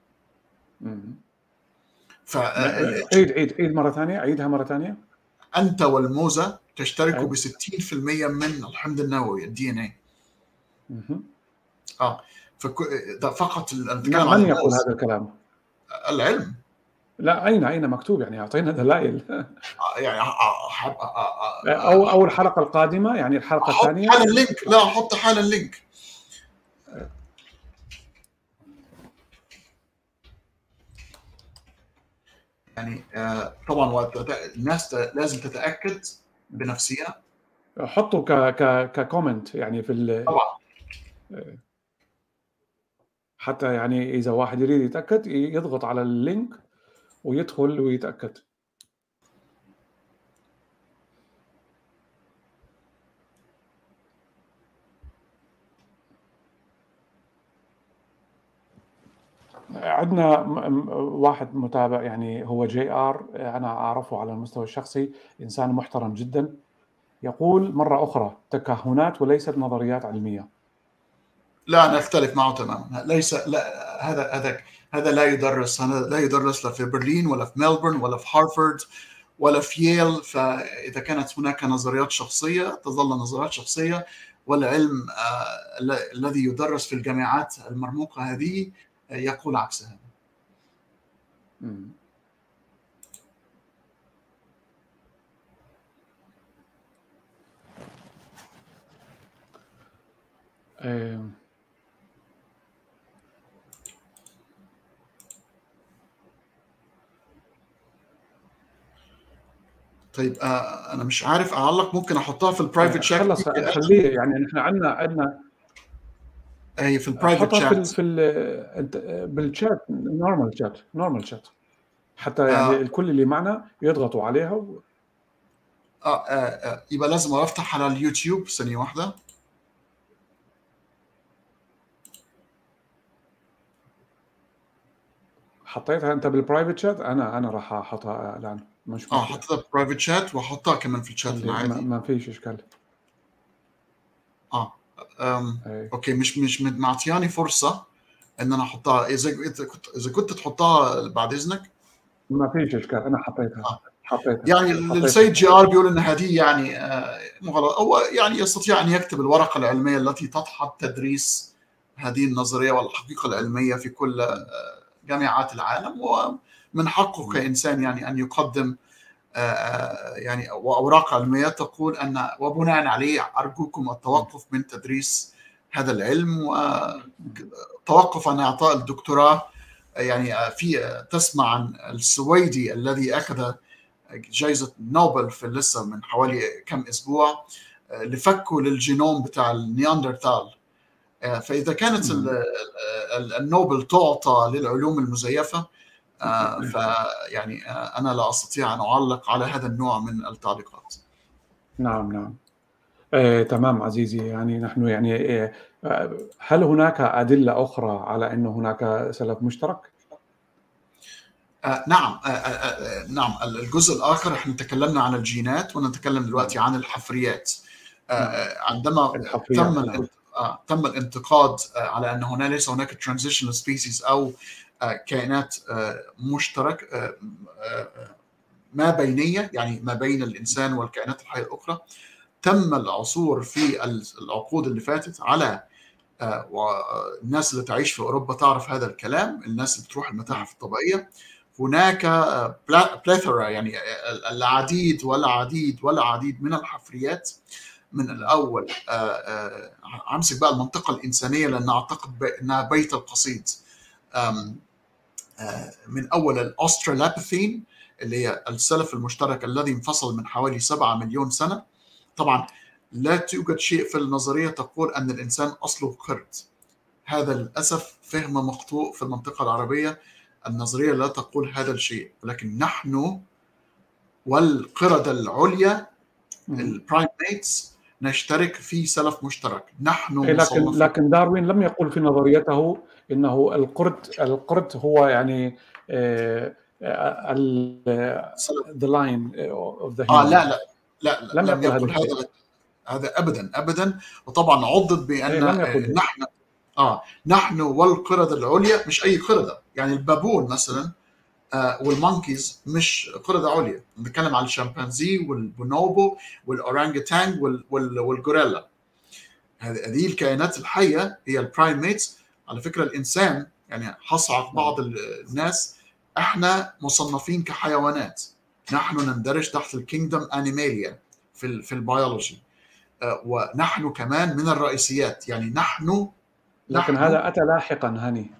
عيد مرة ثانية، عيدها مرة ثانية. أنت والموزة تشتركوا ب 60% من الحمض النووي الدي ان اي. ده فقط الكلام من يقول هذا الكلام؟ العلم. لا، أين مكتوب؟ يعني أعطينا دلائل. يعني أو الحلقة القادمة، يعني الحلقة الثانية. حالا اللينك، لا أحط حالا اللينك. يعني طبعا الناس لازم تتأكد بنفسها. حطوا ككومنت يعني في طبعا، حتى يعني إذا واحد يريد يتأكد يضغط على اللينك ويدخل ويتأكد. عندنا واحد متابع، يعني هو جي آر، أنا أعرفه على المستوى الشخصي، إنسان محترم جدا، يقول مرة أخرى تكهنات وليست نظريات علمية. لا، أنا أختلف معه تماما. ليس، لا، هذا لا يدرس. هذا لا يدرس لا في برلين ولا في ملبورن ولا في هارفارد ولا في ييل. فإذا كانت هناك نظريات شخصية تظل نظريات شخصية، والعلم الذي يدرس في الجامعات المرموقة هذه يقول عكس هذا. طيب انا مش عارف اعلق، ممكن احطها في البرايفت شات. خلص خليه، يعني نحن عندنا هي في البرايفت شات، في بالشات، نورمال شات، حتى يعني الكل اللي معنا يضغطوا عليها يبقى لازم افتح على اليوتيوب. ثانية واحدة. حطيتها انت بالبرايفت شات؟ انا راح احطها الان، مش مشكله. حطيتها بالبرايفت شات واحطها كمان في الشات العادي، ما فيش اشكال. اوكي، مش معطياني فرصه ان انا احطها، اذا كنت تحطها بعد اذنك. ما فيش اشكال، انا حطيتها. يعني السيد جي ار بيقول ان هذه يعني مغالطه، هو يعني يستطيع ان يكتب الورقه العلميه التي تدحض تدريس هذه النظريه والحقيقه العلميه في كل جامعات العالم، ومن حقه كانسان يعني ان يقدم يعني اوراق علميه تقول ان وبناء عليه ارجوكم التوقف من تدريس هذا العلم، وتوقف عن اعطاء الدكتوراه. يعني في تسمع عن السويدي الذي اخذ جائزة نوبل في لسه من حوالي كم أسبوع لفكه للجينوم بتاع النياندرتال. فإذا كانت النوبل تعطى للعلوم المزيفة، فيعني أنا لا أستطيع أن أعلق على هذا النوع من التعليقات. نعم. تمام عزيزي، يعني نحن يعني هل هناك أدلة أخرى على أن هناك سلف مشترك؟ نعم. نعم، الجزء الآخر احنا تكلمنا عن الجينات، ونتكلم دلوقتي عن الحفريات. عندما الحفريات تم الانتقاد على أن ليس هناك transitional species أو كائنات مشترك ما بينية، يعني ما بين الإنسان والكائنات الحية الأخرى. تم العثور في العقود اللي فاتت على والناس اللي تعيش في أوروبا تعرف هذا الكلام، الناس اللي بتروح المتاحف الطبيعية، هناك بلاثرا، يعني العديد من الحفريات. من الأول همسك بقى المنطقة الإنسانية لأن أعتقد أنها بيت القصيد. من أول الأسترالابيثين اللي هي السلف المشترك الذي انفصل من حوالي 7 مليون سنة. طبعا لا توجد شيء في النظرية تقول أن الإنسان أصله قرد، هذا للأسف فهم مخطوء في المنطقة العربية. النظرية لا تقول هذا الشيء، ولكن نحن والقردة العليا البرايميتس نشترك في سلف مشترك. نحن لكن داروين لم يقل في نظريته انه القرد هو يعني the line of the human. لا لم يقل هذا ابدا. وطبعا عضد بان نحن والقردة العليا مش اي قردة، يعني البابون مثلا والمونكيز مش قردة عليا، بنتكلم على الشمبانزي والبونوبو والاورانجتانج والغوريلا. هذه الكائنات الحية هي البرايميتس. على فكرة الإنسان يعني حصعق بعض الناس، احنا مصنفين كحيوانات، نحن نندرج تحت الكينجدم انيماليا في البيولوجي، ونحن كمان من الرئيسيات، يعني لكن هذا أتى لاحقا هاني.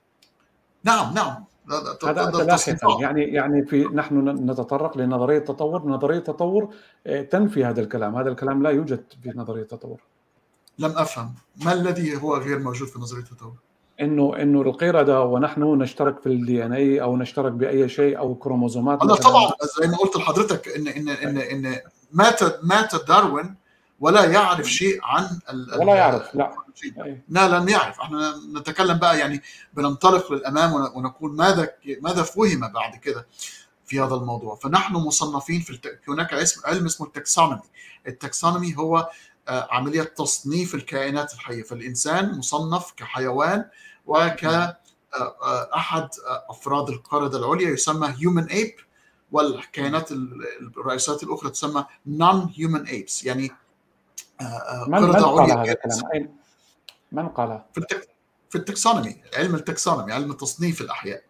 نعم هذا أتى لاحقا، يعني نحن نتطرق لنظرية التطور. نظرية التطور تنفي هذا الكلام. هذا الكلام لا يوجد في نظرية التطور. لم أفهم ما الذي هو غير موجود في نظرية التطور؟ انه القردة ونحن نشترك في الدي ان اي او نشترك باي شيء او كروموزومات. لا طبعا، زي ما قلت لحضرتك ان مات داروين ولا يعرف شيء عن ولا يعرف. لا لم يعرف. احنا نتكلم بقى يعني بننطلق للامام ونقول ماذا فهم بعد كده في هذا الموضوع. فنحن مصنفين هناك علم اسمه التكسونومي. التكسونومي هو عملية تصنيف الكائنات الحية. فالإنسان مصنف كحيوان وكأحد أفراد القردة العليا يسمى human ape، والكائنات الرئيسات الأخرى تسمى non-human apes، يعني قردة عليا. هذا الكلام من قاله؟ في التكسونومي، علم التكسونومي، علم تصنيف الأحياء.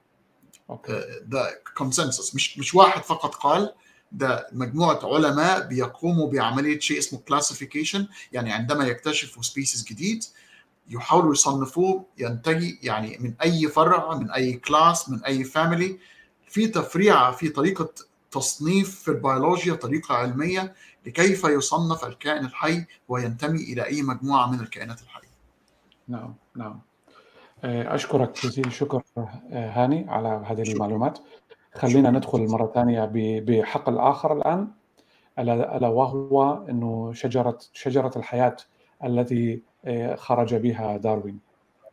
ده كونسنسس، مش واحد فقط قال، ده مجموعة علماء بيقوموا بعملية شيء اسمه classification. يعني عندما يكتشفوا سبيسيس جديد يحاولوا يصنفوه، ينتهي يعني من أي فرع، من أي كلاس، من أي فاميلي. في تفريعة في طريقة تصنيف في البيولوجيا، طريقة علمية لكيف يصنف الكائن الحي وينتمي إلى أي مجموعة من الكائنات الحية. نعم. أشكرك جزيل الشكر هاني على هذه المعلومات. خلينا ندخل مرة ثانية بحقل آخر الآن، ألا وهو أنه شجرة الحياة التي خرج بها داروين.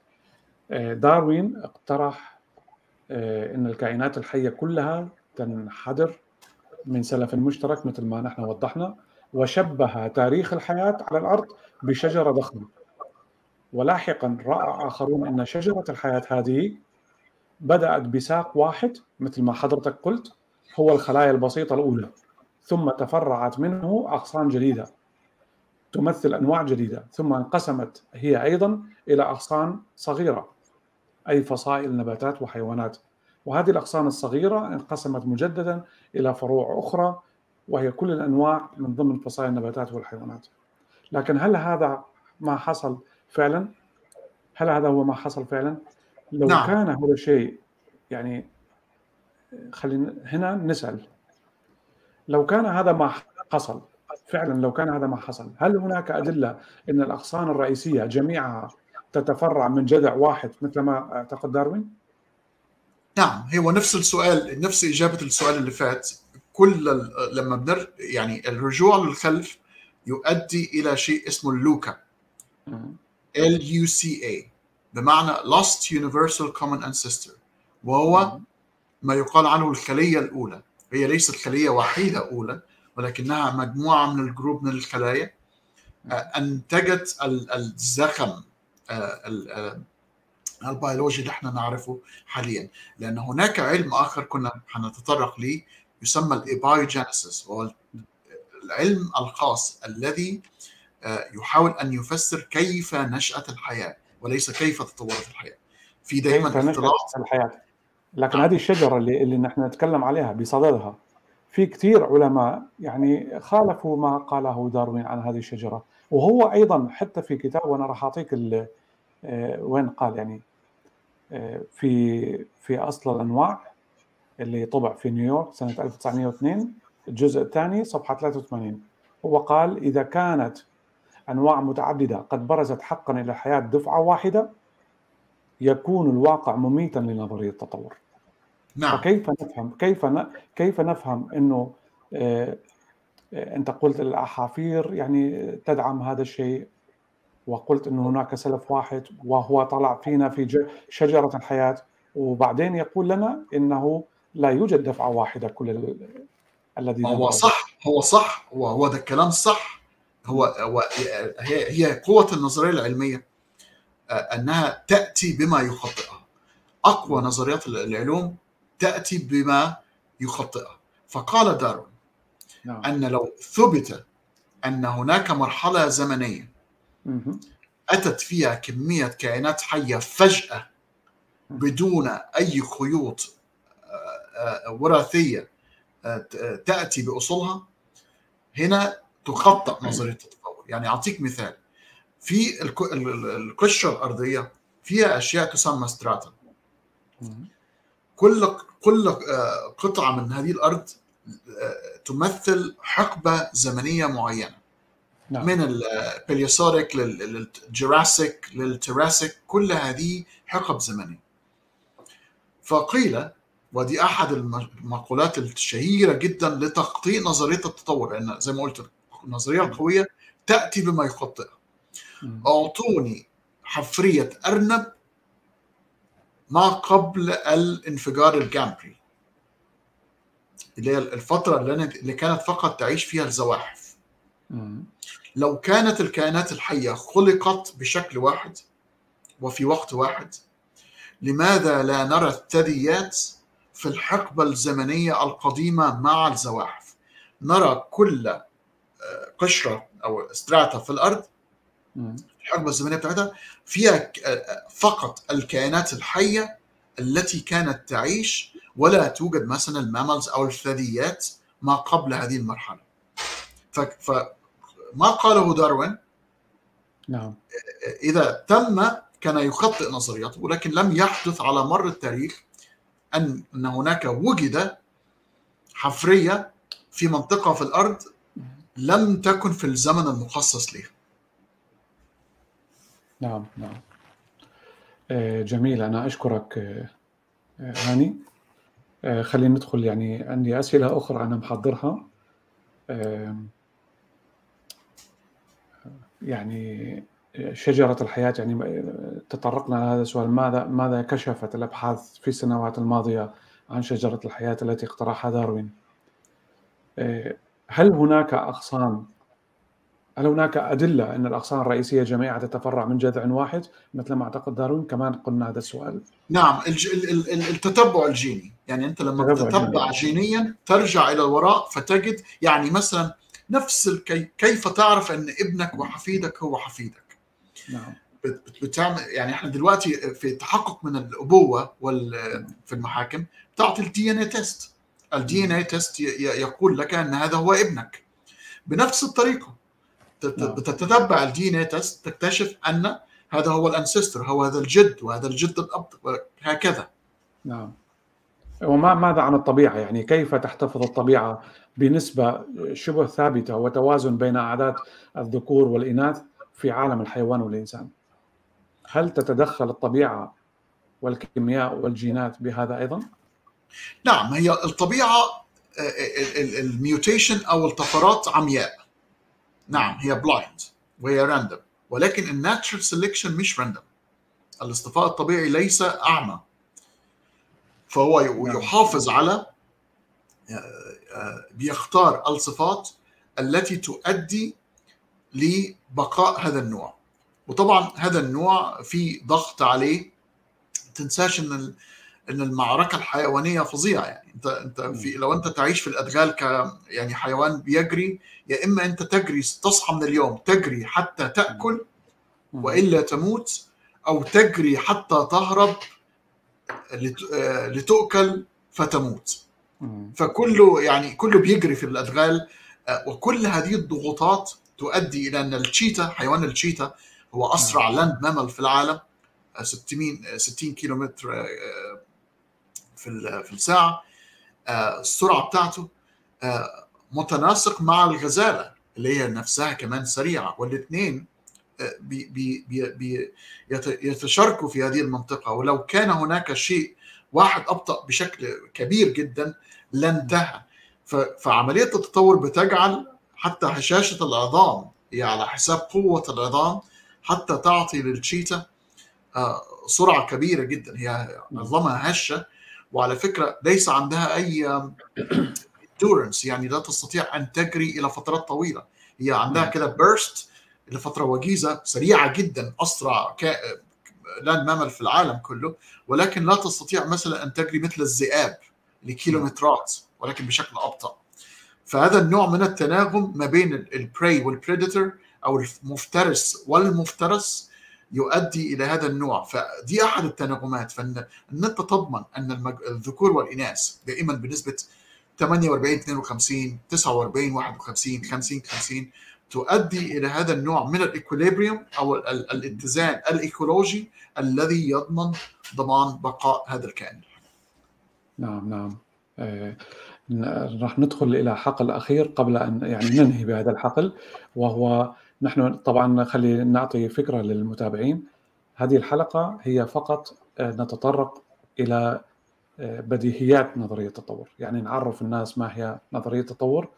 داروين اقترح أن الكائنات الحية كلها تنحدر من سلف مشترك مثل ما نحن وضحنا، وشبه تاريخ الحياة على الأرض بشجرة ضخمة، ولاحقا رأى آخرون أن شجرة الحياة هذه بدأت بساق واحد مثل ما حضرتك قلت، هو الخلايا البسيطة الأولى، ثم تفرعت منه أغصان جديدة تمثل أنواع جديدة، ثم انقسمت هي أيضا إلى أغصان صغيرة أي فصائل نباتات وحيوانات، وهذه الأغصان الصغيرة انقسمت مجددا إلى فروع أخرى وهي كل الأنواع من ضمن فصائل النباتات والحيوانات. لكن هل هذا ما حصل فعلا؟ هل هذا هو ما حصل فعلا؟ لو نعم. كان هذا الشيء، يعني خلينا هنا نسأل، لو كان هذا ما حصل فعلا، لو كان هذا ما حصل، هل هناك أدلة أن الأغصان الرئيسية جميعها تتفرع من جذع واحد مثل ما اعتقد داروين؟ نعم، هو نفس السؤال، نفس إجابة السؤال اللي فات. لما يعني الرجوع للخلف يؤدي إلى شيء اسمه اللوكا، LUCA، بمعنى Lost Universal Common Ancestor، وهو ما يقال عنه الخلية الأولى. هي ليست خلية وحيدة أولى، ولكنها مجموعة من الجروب من الخلايا أنتجت الزخم البيولوجي اللي احنا نعرفه حاليا. لأن هناك علم آخر كنا حنتطرق ليه يسمى الإبايوجينيسيس، وهو العلم الخاص الذي يحاول أن يفسر كيف نشأت الحياة وليس كيف تطورت الحياة. في دائما اختلاط الحياة. لكن هذه الشجرة اللي نحن نتكلم عليها بصددها، في كثير علماء يعني خالفوا ما قاله داروين عن هذه الشجرة، وهو أيضا حتى في كتاب، وأنا راح أعطيك وين قال، يعني في أصل الأنواع اللي طبع في نيويورك سنة 1902 الجزء الثاني صفحة 83، هو قال إذا كانت أنواع متعددة قد برزت حقا إلى الحياة دفعة واحدة يكون الواقع مميتا لنظرية التطور. نعم. فكيف نفهم كيف نفهم انه انت قلت الاحافير يعني تدعم هذا الشيء، وقلت انه هناك سلف واحد وهو طلع فينا في شجرة الحياة، وبعدين يقول لنا انه لا يوجد دفعة واحدة كل الذي هو صح، هو ده الكلام صح. هي قوة النظرية العلمية أنها تأتي بما يخطئها. أقوى نظريات العلوم تأتي بما يخطئها. فقال داروين أن لو ثبت أن هناك مرحلة زمنية أتت فيها كمية كائنات حية فجأة بدون أي خيوط وراثية تأتي بأصولها، هنا تخطئ نظرية التطور. يعني أعطيك مثال، في القشرة الأرضية فيها أشياء تسمى ستراتا. كل قطعة من هذه الأرض تمثل حقبة زمنية معينة. من البليوسوريك للجراسيك للتراسيك، كل هذه حقب زمنية. فقيل، ودي أحد المقولات الشهيرة جدا لتخطيء نظرية التطور، لأن زي ما قلت النظرية القوية تأتي بما يخطئها. أعطوني حفرية أرنب ما قبل الانفجار الجامبري، اللي هي الفترة اللي كانت فقط تعيش فيها الزواحف. لو كانت الكائنات الحية خلقت بشكل واحد وفي وقت واحد، لماذا لا نرى الثدييات في الحقبة الزمنية القديمة مع الزواحف؟ نرى كل قشرة أو ستراتا في الأرض الحقبة الزمنية بتاعتها فيها فقط الكائنات الحية التي كانت تعيش، ولا توجد مثلا الماملز أو الثدييات ما قبل هذه المرحلة. فما قاله داروين إذا تم كان يخطئ نظرياته، ولكن لم يحدث على مر التاريخ أن هناك وجد حفرية في منطقة في الأرض لم تكن في الزمن المخصص لها. نعم. جميل، أنا أشكرك هاني. خلينا ندخل، يعني عندي أسئلة أخرى أنا محضرها. يعني شجرة الحياة، يعني تطرقنا لهذا السؤال، ماذا كشفت الأبحاث في السنوات الماضية عن شجرة الحياة التي اقترحها داروين؟ هل هناك أغصان هل هناك أدلة أن الأغصان الرئيسية جميعها تتفرع من جذع واحد مثل ما اعتقد داروين؟ كمان قلنا هذا السؤال. نعم، التتبع الجيني، يعني أنت لما بتتبع جينيا ترجع إلى الوراء فتجد، يعني مثلا نفس كيف تعرف أن ابنك وحفيدك هو حفيدك. نعم. بتعمل، يعني احنا دلوقتي في تحقق من الأبوة في المحاكم بتعطي الدي ان اي تيست. الدي ان اي تيست يقول لك أن هذا هو ابنك. بنفس الطريقة بتتبع الدي ان اي تيست تكتشف أن هذا هو الانسستر، هو هذا الجد وهذا الجد الأب وهكذا. نعم. وماذا عن الطبيعة؟ يعني كيف تحتفظ الطبيعة بنسبة شبه ثابتة وتوازن بين أعداد الذكور والإناث في عالم الحيوان والإنسان؟ هل تتدخل الطبيعة والكيمياء والجينات بهذا أيضا؟ نعم، هي الطبيعة الميوتيشن أو الطفرات عمياء. نعم، هي بلايند وهي راندوم، ولكن الناتشرال سيلكشن مش راندوم. الاصطفاء الطبيعي ليس أعمى، فهو يحافظ على، بيختار الصفات التي تؤدي لبقاء هذا النوع. وطبعا هذا النوع في ضغط عليه. تنساش ان المعركه الحيوانيه فظيعه. يعني انت لو انت تعيش في الادغال يعني حيوان بيجري، يا اما انت تجري تصحى من اليوم تجري حتى تاكل والا تموت، او تجري حتى تهرب لتؤكل فتموت. فكله يعني كله بيجري في الادغال. وكل هذه الضغوطات تؤدي الى ان التشيتا، حيوان التشيتا هو اسرع لاند مامل في العالم، 60 كيلومتر في الساعه. السرعه بتاعته متناسق مع الغزاله اللي هي نفسها كمان سريعه، والاثنين يتشاركوا في هذه المنطقه. ولو كان هناك شيء واحد ابطا بشكل كبير جدا لانتهى. فعمليه التطور بتجعل حتى هشاشه العظام هي على حساب قوه العظام، حتى تعطي للتشيتا سرعه كبيره جدا. هي عظامها هشه، وعلى فكره ليس عندها اي endurance، يعني لا تستطيع ان تجري الى فترات طويله. هي عندها كده بيرست لفتره وجيزه سريعه جدا، اسرع لاند مامل في العالم كله، ولكن لا تستطيع مثلا ان تجري مثل الذئاب لكيلومترات، ولكن بشكل ابطا. فهذا النوع من التناغم ما بين البري والبريدتور او المفترس والمفترس يؤدي الى هذا النوع. فدي احد التناغمات. فان انت تضمن ان الذكور والاناث دائما بنسبه 48 52 49 51 50 50 تؤدي الى هذا النوع من الايكوليبريم او الاتزان الايكولوجي الذي يضمن ضمان بقاء هذا الكائن. نعم نعم. راح ندخل إلى حقل أخير قبل أن يعني ننهي بهذا الحقل، وهو نحن طبعا خلي نعطي فكرة للمتابعين. هذه الحلقة هي فقط نتطرق إلى بديهيات نظرية التطور، يعني نعرف الناس ما هي نظرية التطور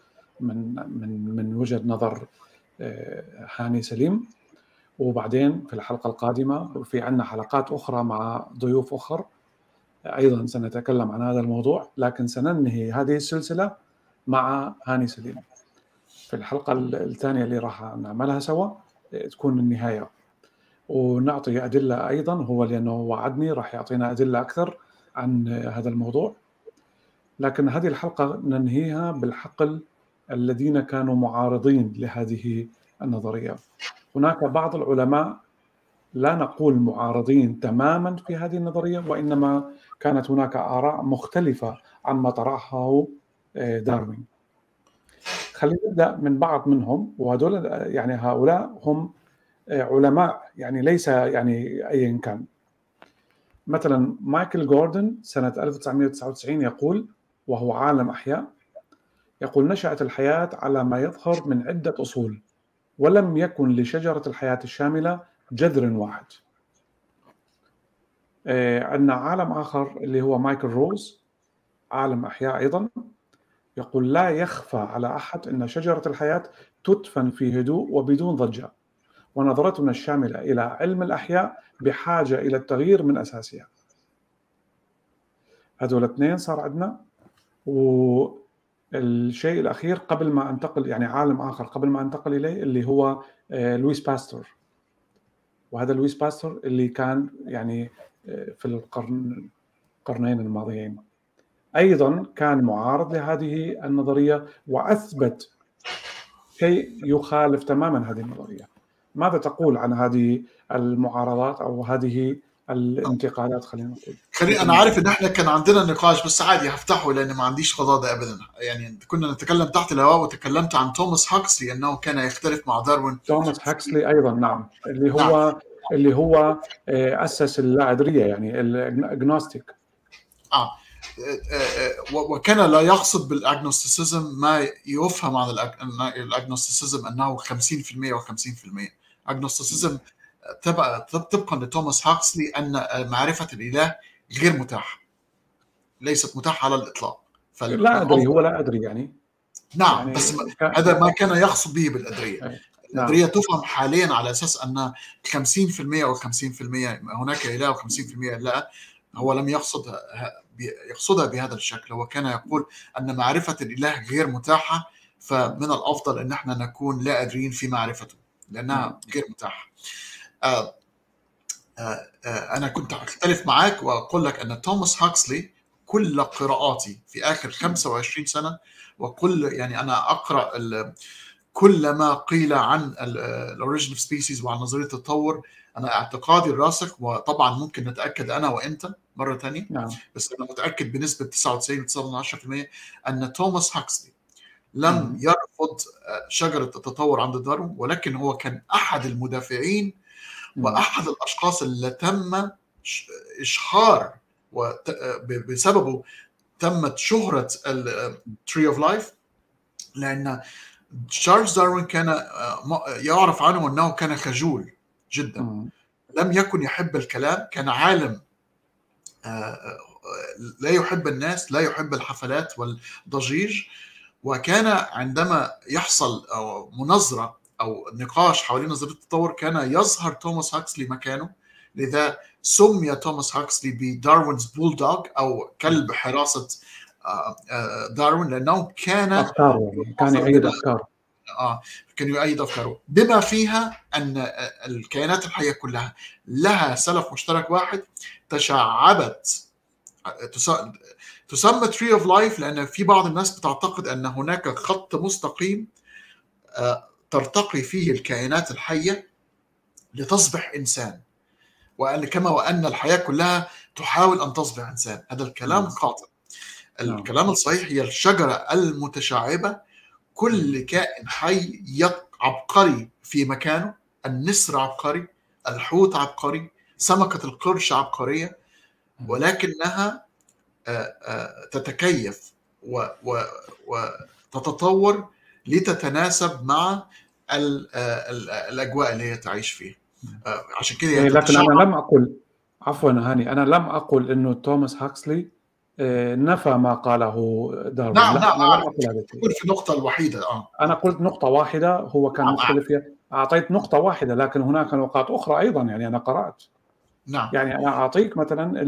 من وجهة نظر هاني سليم. وبعدين في الحلقة القادمة في عندنا حلقات أخرى مع ضيوف أخر أيضا سنتكلم عن هذا الموضوع، لكن سننهي هذه السلسلة مع هاني سليم. في الحلقة الثانية اللي راح نعملها سوا تكون النهاية، ونعطي أدلة أيضا، هو لأنه وعدني راح يعطينا أدلة أكثر عن هذا الموضوع. لكن هذه الحلقة ننهيها بالحقل الذين كانوا معارضين لهذه النظرية. هناك بعض العلماء لا نقول معارضين تماما في هذه النظرية، وإنما كانت هناك آراء مختلفة عما طرحه داروين. خلينا نبدأ من بعض منهم، وهذول يعني هؤلاء هم علماء، يعني ليس يعني أيا كان. مثلا مايكل جوردن سنة 1999 يقول، وهو عالم أحياء، يقول: نشأت الحياة على ما يظهر من عدة أصول، ولم يكن لشجرة الحياة الشاملة جذر واحد. عندنا عالم آخر اللي هو مايكل روز، عالم أحياء أيضا، يقول: لا يخفى على أحد أن شجرة الحياة تدفن في هدوء وبدون ضجة، ونظرتنا الشاملة إلى علم الأحياء بحاجة إلى التغيير من أساسها. هذول اثنين صار عندنا. الشيء الأخير قبل ما أنتقل، يعني عالم آخر قبل ما أنتقل إليه، اللي هو لويس باستور. وهذا لويس باستور اللي كان يعني في القرنين الماضيين أيضا كان معارض لهذه النظرية، وأثبت شيء يخالف تماما هذه النظرية. ماذا تقول عن هذه المعارضات أو هذه الانتقادات؟ خلينا نقول. أنا عارف إن إحنا كان عندنا نقاش، بس عادي هفتحه لأن ما عنديش فضاء أبدا. يعني كنا نتكلم تحت الهواء وتكلمت عن توماس هاكسلي أنه كان يختلف مع داروين. توماس هاكسلي أيضا، نعم، اللي نعم. هو أسس اللا أدرية، يعني الأجنوستيك. وكان لا يقصد بالأجنوستيسيزم ما يفهم عن الأجنوستيسيزم أنه 50% و50%. أجنوستيسيزم طبقا لتوماس هاكسلي أن معرفة الإله غير متاحة، ليست متاحة على الإطلاق. لا أدري، هو لا أدري يعني. نعم، يعني بس هذا ما كان يقصد به بالأدرية. الأدرية تفهم حاليا على أساس أن 50% و50% هناك إله و50% لا. هو لم يقصدها بهذا الشكل. هو كان يقول أن معرفة الإله غير متاحة، فمن الأفضل أن احنا نكون لا أدريين في معرفته لأنها غير متاحة. أنا كنت أختلف معك وأقول لك أن توماس هاكسلي كل قراءاتي في آخر 25 سنة، وكل يعني أنا أقرأ كل ما قيل عن الأوريجين اوف سبيسيز وعن نظرية التطور، أنا اعتقادي الراسخ، وطبعا ممكن نتأكد أنا وأنت مرة ثانية، بس أنا متأكد بنسبة 99.9% أن توماس هاكسلي لم يرفض شجرة التطور عند داروين، ولكن هو كان أحد المدافعين وأحد الأشخاص اللي تم إشهار وبسببه تمت شهرة التري اوف لايف، لأن تشارلز داروين كان يعرف عنه أنه كان خجول جدا، لم يكن يحب الكلام، كان عالم لا يحب الناس، لا يحب الحفلات والضجيج. وكان عندما يحصل مناظرة أو نقاش حوالين نظرية التطور كان يظهر توماس هاكسلي مكانه، لذا سمي توماس هاكسلي بداروينز بولدوغ أو كلب حراسة داروين، لأنه كان أفكاره، كان يؤيد أفكاره. كان يؤيد أفكاره، بما فيها أن الكائنات الحية كلها لها سلف مشترك واحد تشعبت، تسمى Tree of Life، لأن في بعض الناس بتعتقد أن هناك خط مستقيم ترتقي فيه الكائنات الحية لتصبح إنسان، وأن الحياة كلها تحاول أن تصبح إنسان. هذا الكلام خاطئ. الكلام الصحيح هي الشجرة المتشعبة، كل كائن حي عبقري في مكانه، النسر عبقري، الحوت عبقري، سمكة القرش عبقرية، ولكنها تتكيف وتتطور لتتناسب مع الأجواء اللي هي تعيش فيها. عشان كده لكن أنا لم أقل، عفوا هاني، أنا لم أقل إنه توماس هاكسلي نفى ما قاله داروين. نعم، لا، أنا لم أقل هذا الشيء. في النقطة الوحيدة أنا قلت نقطة واحدة هو كان مختلف فيها، أعطيت نقطة واحدة، لكن هناك نقاط أخرى أيضا. يعني أنا قرأت، يعني أنا أعطيك مثلا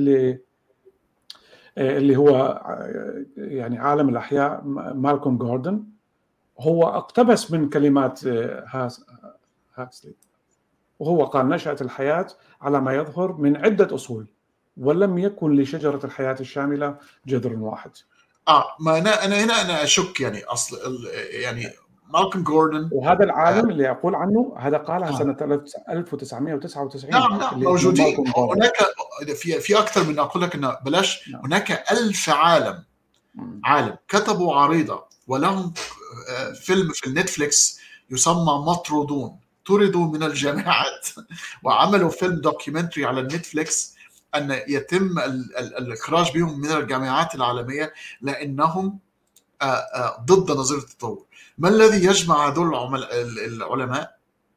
اللي هو يعني عالم الأحياء مالكوم جوردن، هو اقتبس من كلمات هاكسلي، وهو قال نشأة الحياة على ما يظهر من عدة أصول، ولم يكن لشجرة الحياة الشاملة جذر واحد. ما أنا أشك، يعني أصل يعني مالكوم جوردن، وهذا العالم اللي أقول عنه هذا قالها سنة 1999. نعم موجودين هناك في أكثر من أقول لك إنه بلاش. هناك 1000 عالم كتبوا عريضة، ولهم فيلم في النتفليكس يسمى مطرودون، طردوا من الجامعات وعملوا فيلم دوكيومنتري على النتفليكس أن يتم الإخراج بهم من الجامعات العالمية لأنهم ضد نظرية التطور. ما الذي يجمع هذول العلماء؟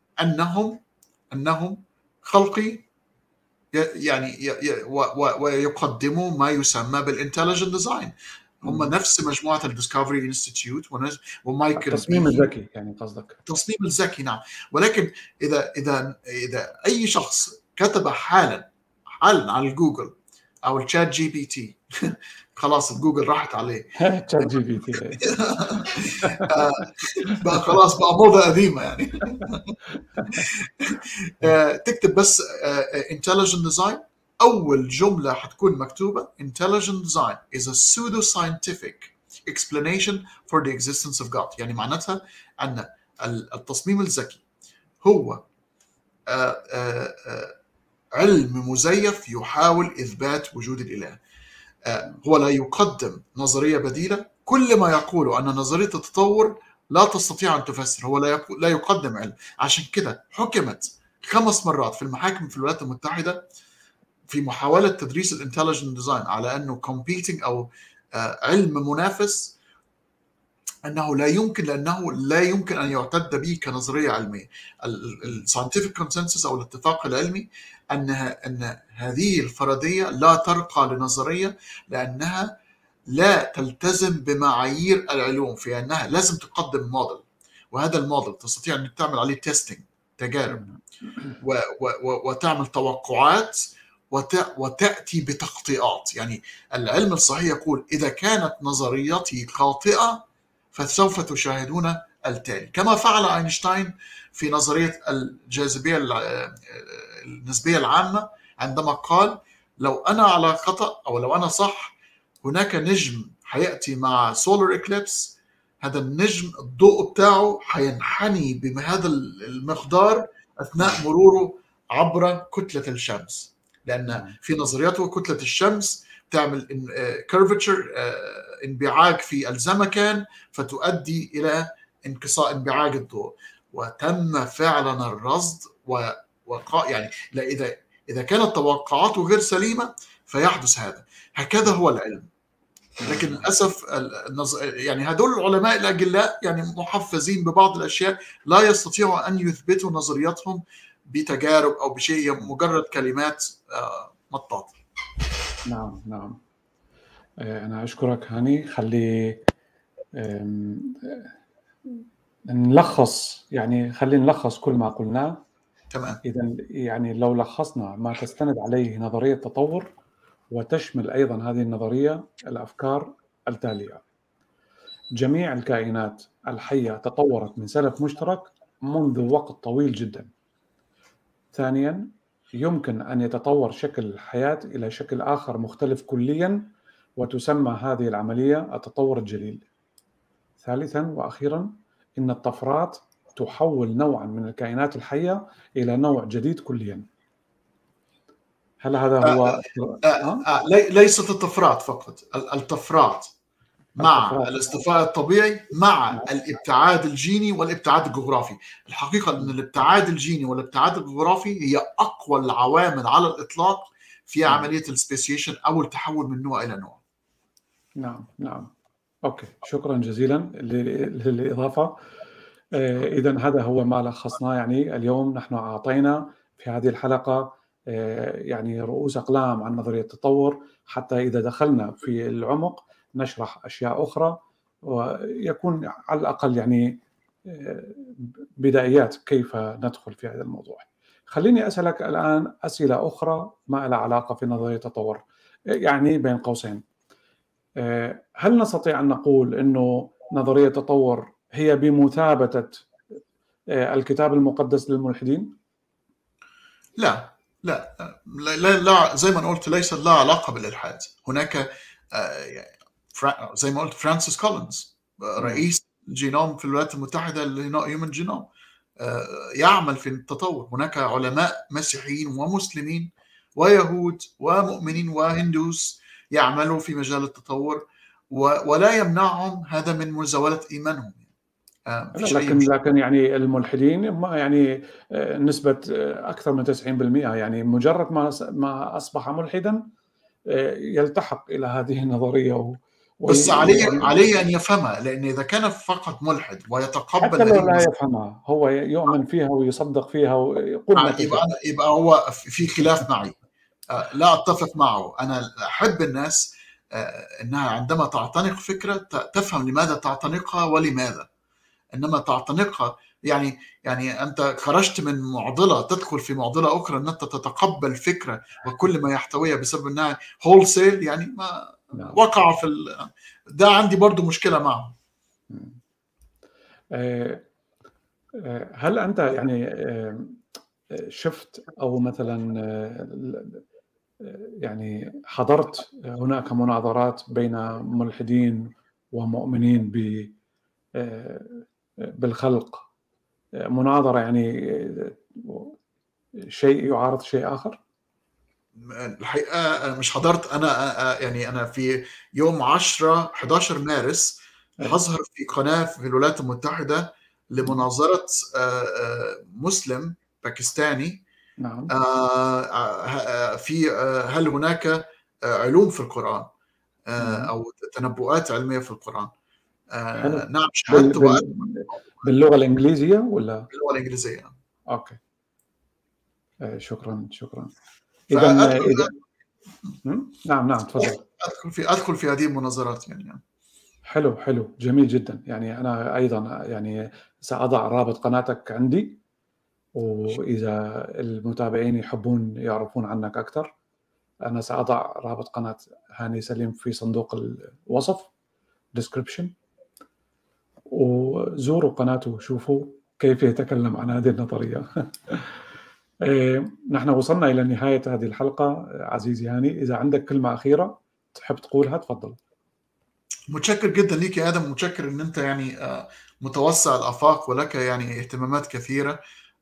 أنهم خلقي، يعني ويقدموا ما يسمى بالintelligent design. هم نفس مجموعة الديسكفري انستيتيوت ومايكل التصميم الذكي، يعني قصدك التصميم الذكي. نعم، ولكن إذا أي شخص كتب حالا على جوجل أو الشات GPT خلاص جوجل راحت عليه. تشات جي بي تي. بقى خلاص بقى موضة قديمة يعني. تكتب بس intelligent design، أول جملة حتكون مكتوبة intelligent design is a pseudo-scientific explanation for the existence of God. يعني معناتها أن التصميم الذكي هو علم مزيف يحاول إثبات وجود الإله. هو لا يقدم نظرية بديلة، كل ما يقوله أن نظرية التطور لا تستطيع أن تفسر، هو لا يقدم علم. عشان كده حكمت 5 مرات في المحاكم في الولايات المتحدة في محاولة تدريس الانتليجنت ديزاين على أنه competing أو علم منافس، أنه لأنه لا يمكن أن يعتد به كنظرية علمية. الساينتفك كونسنسس أو الاتفاق العلمي أن هذه الفرضية لا ترقى لنظرية، لأنها لا تلتزم بمعايير العلوم، في أنها لازم تقدم موديل، وهذا الموديل تستطيع أن تعمل عليه تيستينج، تجارب، وتعمل توقعات وتأتي بتخطئات. يعني العلم الصحيح يقول إذا كانت نظريتي خاطئة فسوف تشاهدون التالي، كما فعل أينشتاين في نظرية الجاذبية النسبية العامة عندما قال لو أنا على خطأ أو لو أنا صح، هناك نجم حيأتي مع سولار إكليبس، هذا النجم الضوء بتاعه حينحني بهذا المقدار أثناء مروره عبر كتلة الشمس، لأن في نظرياته كتلة الشمس تعمل كيرفتشر، انبعاج في الزمكان، فتؤدي إلى انبعاج الضوء. وتم فعلا الرصد يعني إذا كانت توقعاته غير سليمة فيحدث هذا. هكذا هو العلم. لكن للأسف يعني هدول العلماء الأجلاء يعني محفزين ببعض الأشياء، لا يستطيعوا أن يثبتوا نظرياتهم بتجارب أو بشيء، مجرد كلمات مطاطة. نعم. أنا أشكرك هاني. خلي نلخص كل ما قلناه. تمام. إذا يعني لو لخصنا ما تستند عليه نظرية التطور، وتشمل أيضا هذه النظرية الأفكار التالية: جميع الكائنات الحية تطورت من سلف مشترك منذ وقت طويل جدا. ثانيا، يمكن أن يتطور شكل الحياة إلى شكل آخر مختلف كليا، وتسمى هذه العملية التطور الجليل. ثالثا وأخيرا، إن الطفرات تحول نوعا من الكائنات الحية إلى نوع جديد كليا. هل هذا هو؟ ليست الطفرات فقط، الطفرات مع الاصطفاء الطبيعي مع الابتعاد الجيني والابتعاد الجغرافي. الحقيقة أن الابتعاد الجيني والابتعاد الجغرافي هي أقوى العوامل على الإطلاق في عملية السبيسيشن أو التحول من نوع إلى نوع. نعم. أوكي، شكرا جزيلا للإضافة. إذن هذا هو ما لخصناه. يعني اليوم نحن أعطينا في هذه الحلقة يعني رؤوس أقلام عن نظرية التطور، حتى إذا دخلنا في العمق نشرح أشياء أخرى، ويكون على الأقل يعني بدايات كيف ندخل في هذا الموضوع. خليني أسألك الآن أسئلة أخرى ما لها علاقة في نظرية التطور، يعني بين قوسين. هل نستطيع أن نقول أنه نظرية التطور هي بمثابة الكتاب المقدس للملحدين؟ لا، زي ما قلت ليس لها علاقة بالإلحاد. هناك زي ما قلت فرانسيس كولينز رئيس الجينوم في الولايات المتحدة الهيومن جينوم يعمل في التطور. هناك علماء مسيحيين ومسلمين ويهود ومؤمنين وهندوس يعملوا في مجال التطور، ولا يمنعهم هذا من مزاولة إيمانهم. لكن يعني الملحدين يعني نسبة أكثر من 90%، يعني مجرد ما أصبح ملحدا يلتحق إلى هذه النظرية بس عليه أن يفهمها، لأن إذا كان فقط ملحد ويتقبل حتى لو لا يفهمها، هو يؤمن فيها ويصدق فيها ويقول يبقى هو في خلاف معي. لا أتفق معه. أنا أحب الناس أنها عندما تعتنق فكرة تفهم لماذا تعتنقها ولماذا. إنما تعتنقها يعني أنت خرجت من معضلة تدخل في معضلة أخرى، أن أنت تتقبل فكرة وكل ما يحتويها بسبب أنها هول سيل، يعني نعم. وقع في ده عندي برضو مشكلة معه. هل أنت يعني شفت أو مثلا يعني حضرت هناك مناظرات بين ملحدين ومؤمنين بالخلق، مناظرة يعني شيء يعارض شيء آخر؟ الحقيقة مش حضرت. أنا يعني أنا في يوم 11 مارس أي. هظهر في قناة في الولايات المتحدة لمناظرة مسلم باكستاني نعم. في هل هناك علوم في القرآن مم. أو تنبؤات علمية في القرآن. حلو. نعم بال شاهدت بال باللغة الإنجليزية ولا؟ باللغة الإنجليزية. أوكي. شكرا شكرا. إذا فأدخل إذا نعم نعم تفضل. أدخل في هذه المناظرات يعني. حلو حلو جميل جدا. يعني أنا أيضا يعني سأضع رابط قناتك عندي، وإذا المتابعين يحبون يعرفون عنك أكثر أنا سأضع رابط قناة هاني سليم في صندوق الوصف description، وزوروا قناته وشوفوا كيف يتكلم عن هذه النظرية. نحن وصلنا إلى نهاية هذه الحلقة عزيزي هاني، إذا عندك كلمة أخيرة تحب تقولها تفضل. متشكر جدا ليك يا آدم، متشكر إن أنت يعني متوسع الآفاق ولك يعني اهتمامات كثيرة،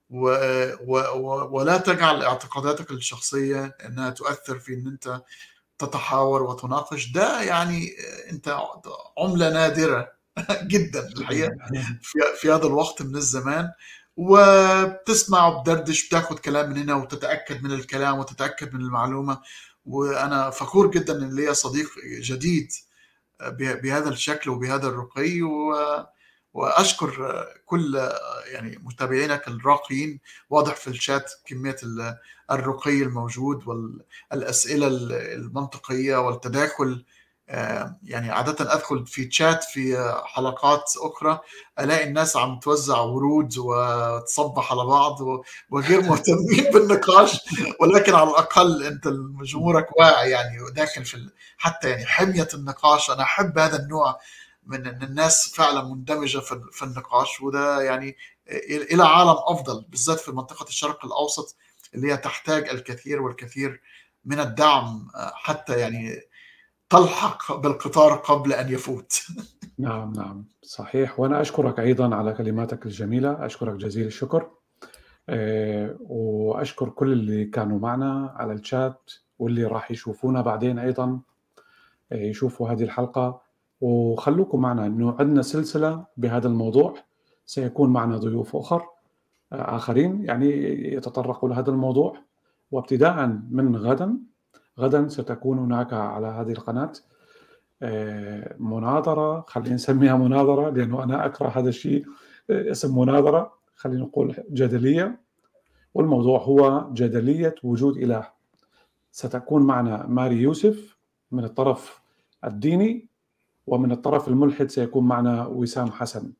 ولا تجعل اعتقاداتك الشخصية إنها تؤثر في إن أنت تتحاور وتناقش. ده يعني أنت عملة نادرة جدا الحقيقة شكرا. في هذا الوقت من الزمان. وبتسمع وبدردش، بتاخد كلام من هنا وتتأكد من الكلام وتتأكد من المعلومة. وأنا فخور جدا إن ليا صديق جديد بهذا الشكل وبهذا الرقي. واشكر كل يعني متابعينك الراقيين. واضح في الشات كميه الرقي الموجود والاسئله المنطقيه والتداخل. يعني عاده ادخل في تشات في حلقات اخرى الاقي الناس عم توزع ورود وتصبح على بعض وغير مهتمين بالنقاش. ولكن على الاقل انت جمهورك واعي يعني وداخل في حتى يعني حميه النقاش. انا احب هذا النوع من ان الناس فعلا مندمجه في النقاش، وده يعني الى عالم افضل بالذات في منطقه الشرق الاوسط اللي هي تحتاج الكثير والكثير من الدعم حتى يعني تلحق بالقطار قبل ان يفوت. نعم نعم صحيح. وأنا أشكرك أيضا على كلماتك الجميلة، أشكرك جزيل الشكر. وأشكر كل اللي كانوا معنا على الشات واللي راح يشوفونا بعدين أيضا يشوفوا هذه الحلقة. وخلوكم معنا أنه عندنا سلسلة بهذا الموضوع، سيكون معنا ضيوف آخرين يعني يتطرقوا لهذا الموضوع. وابتداء من غدا ستكون هناك على هذه القناة مناظرة، خلينا نسميها مناظرة لأنه أنا أكره هذا الشيء اسم مناظرة، خلينا نقول جدلية. والموضوع هو جدلية وجود إله. ستكون معنا ماري يوسف من الطرف الديني، ومن الطرف الملحد سيكون معنا وسام حسن،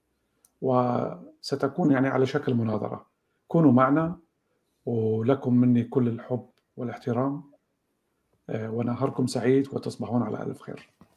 وستكون يعني على شكل مناظرة. كونوا معنا، ولكم مني كل الحب والاحترام، ونهاركم سعيد وتصبحون على ألف خير.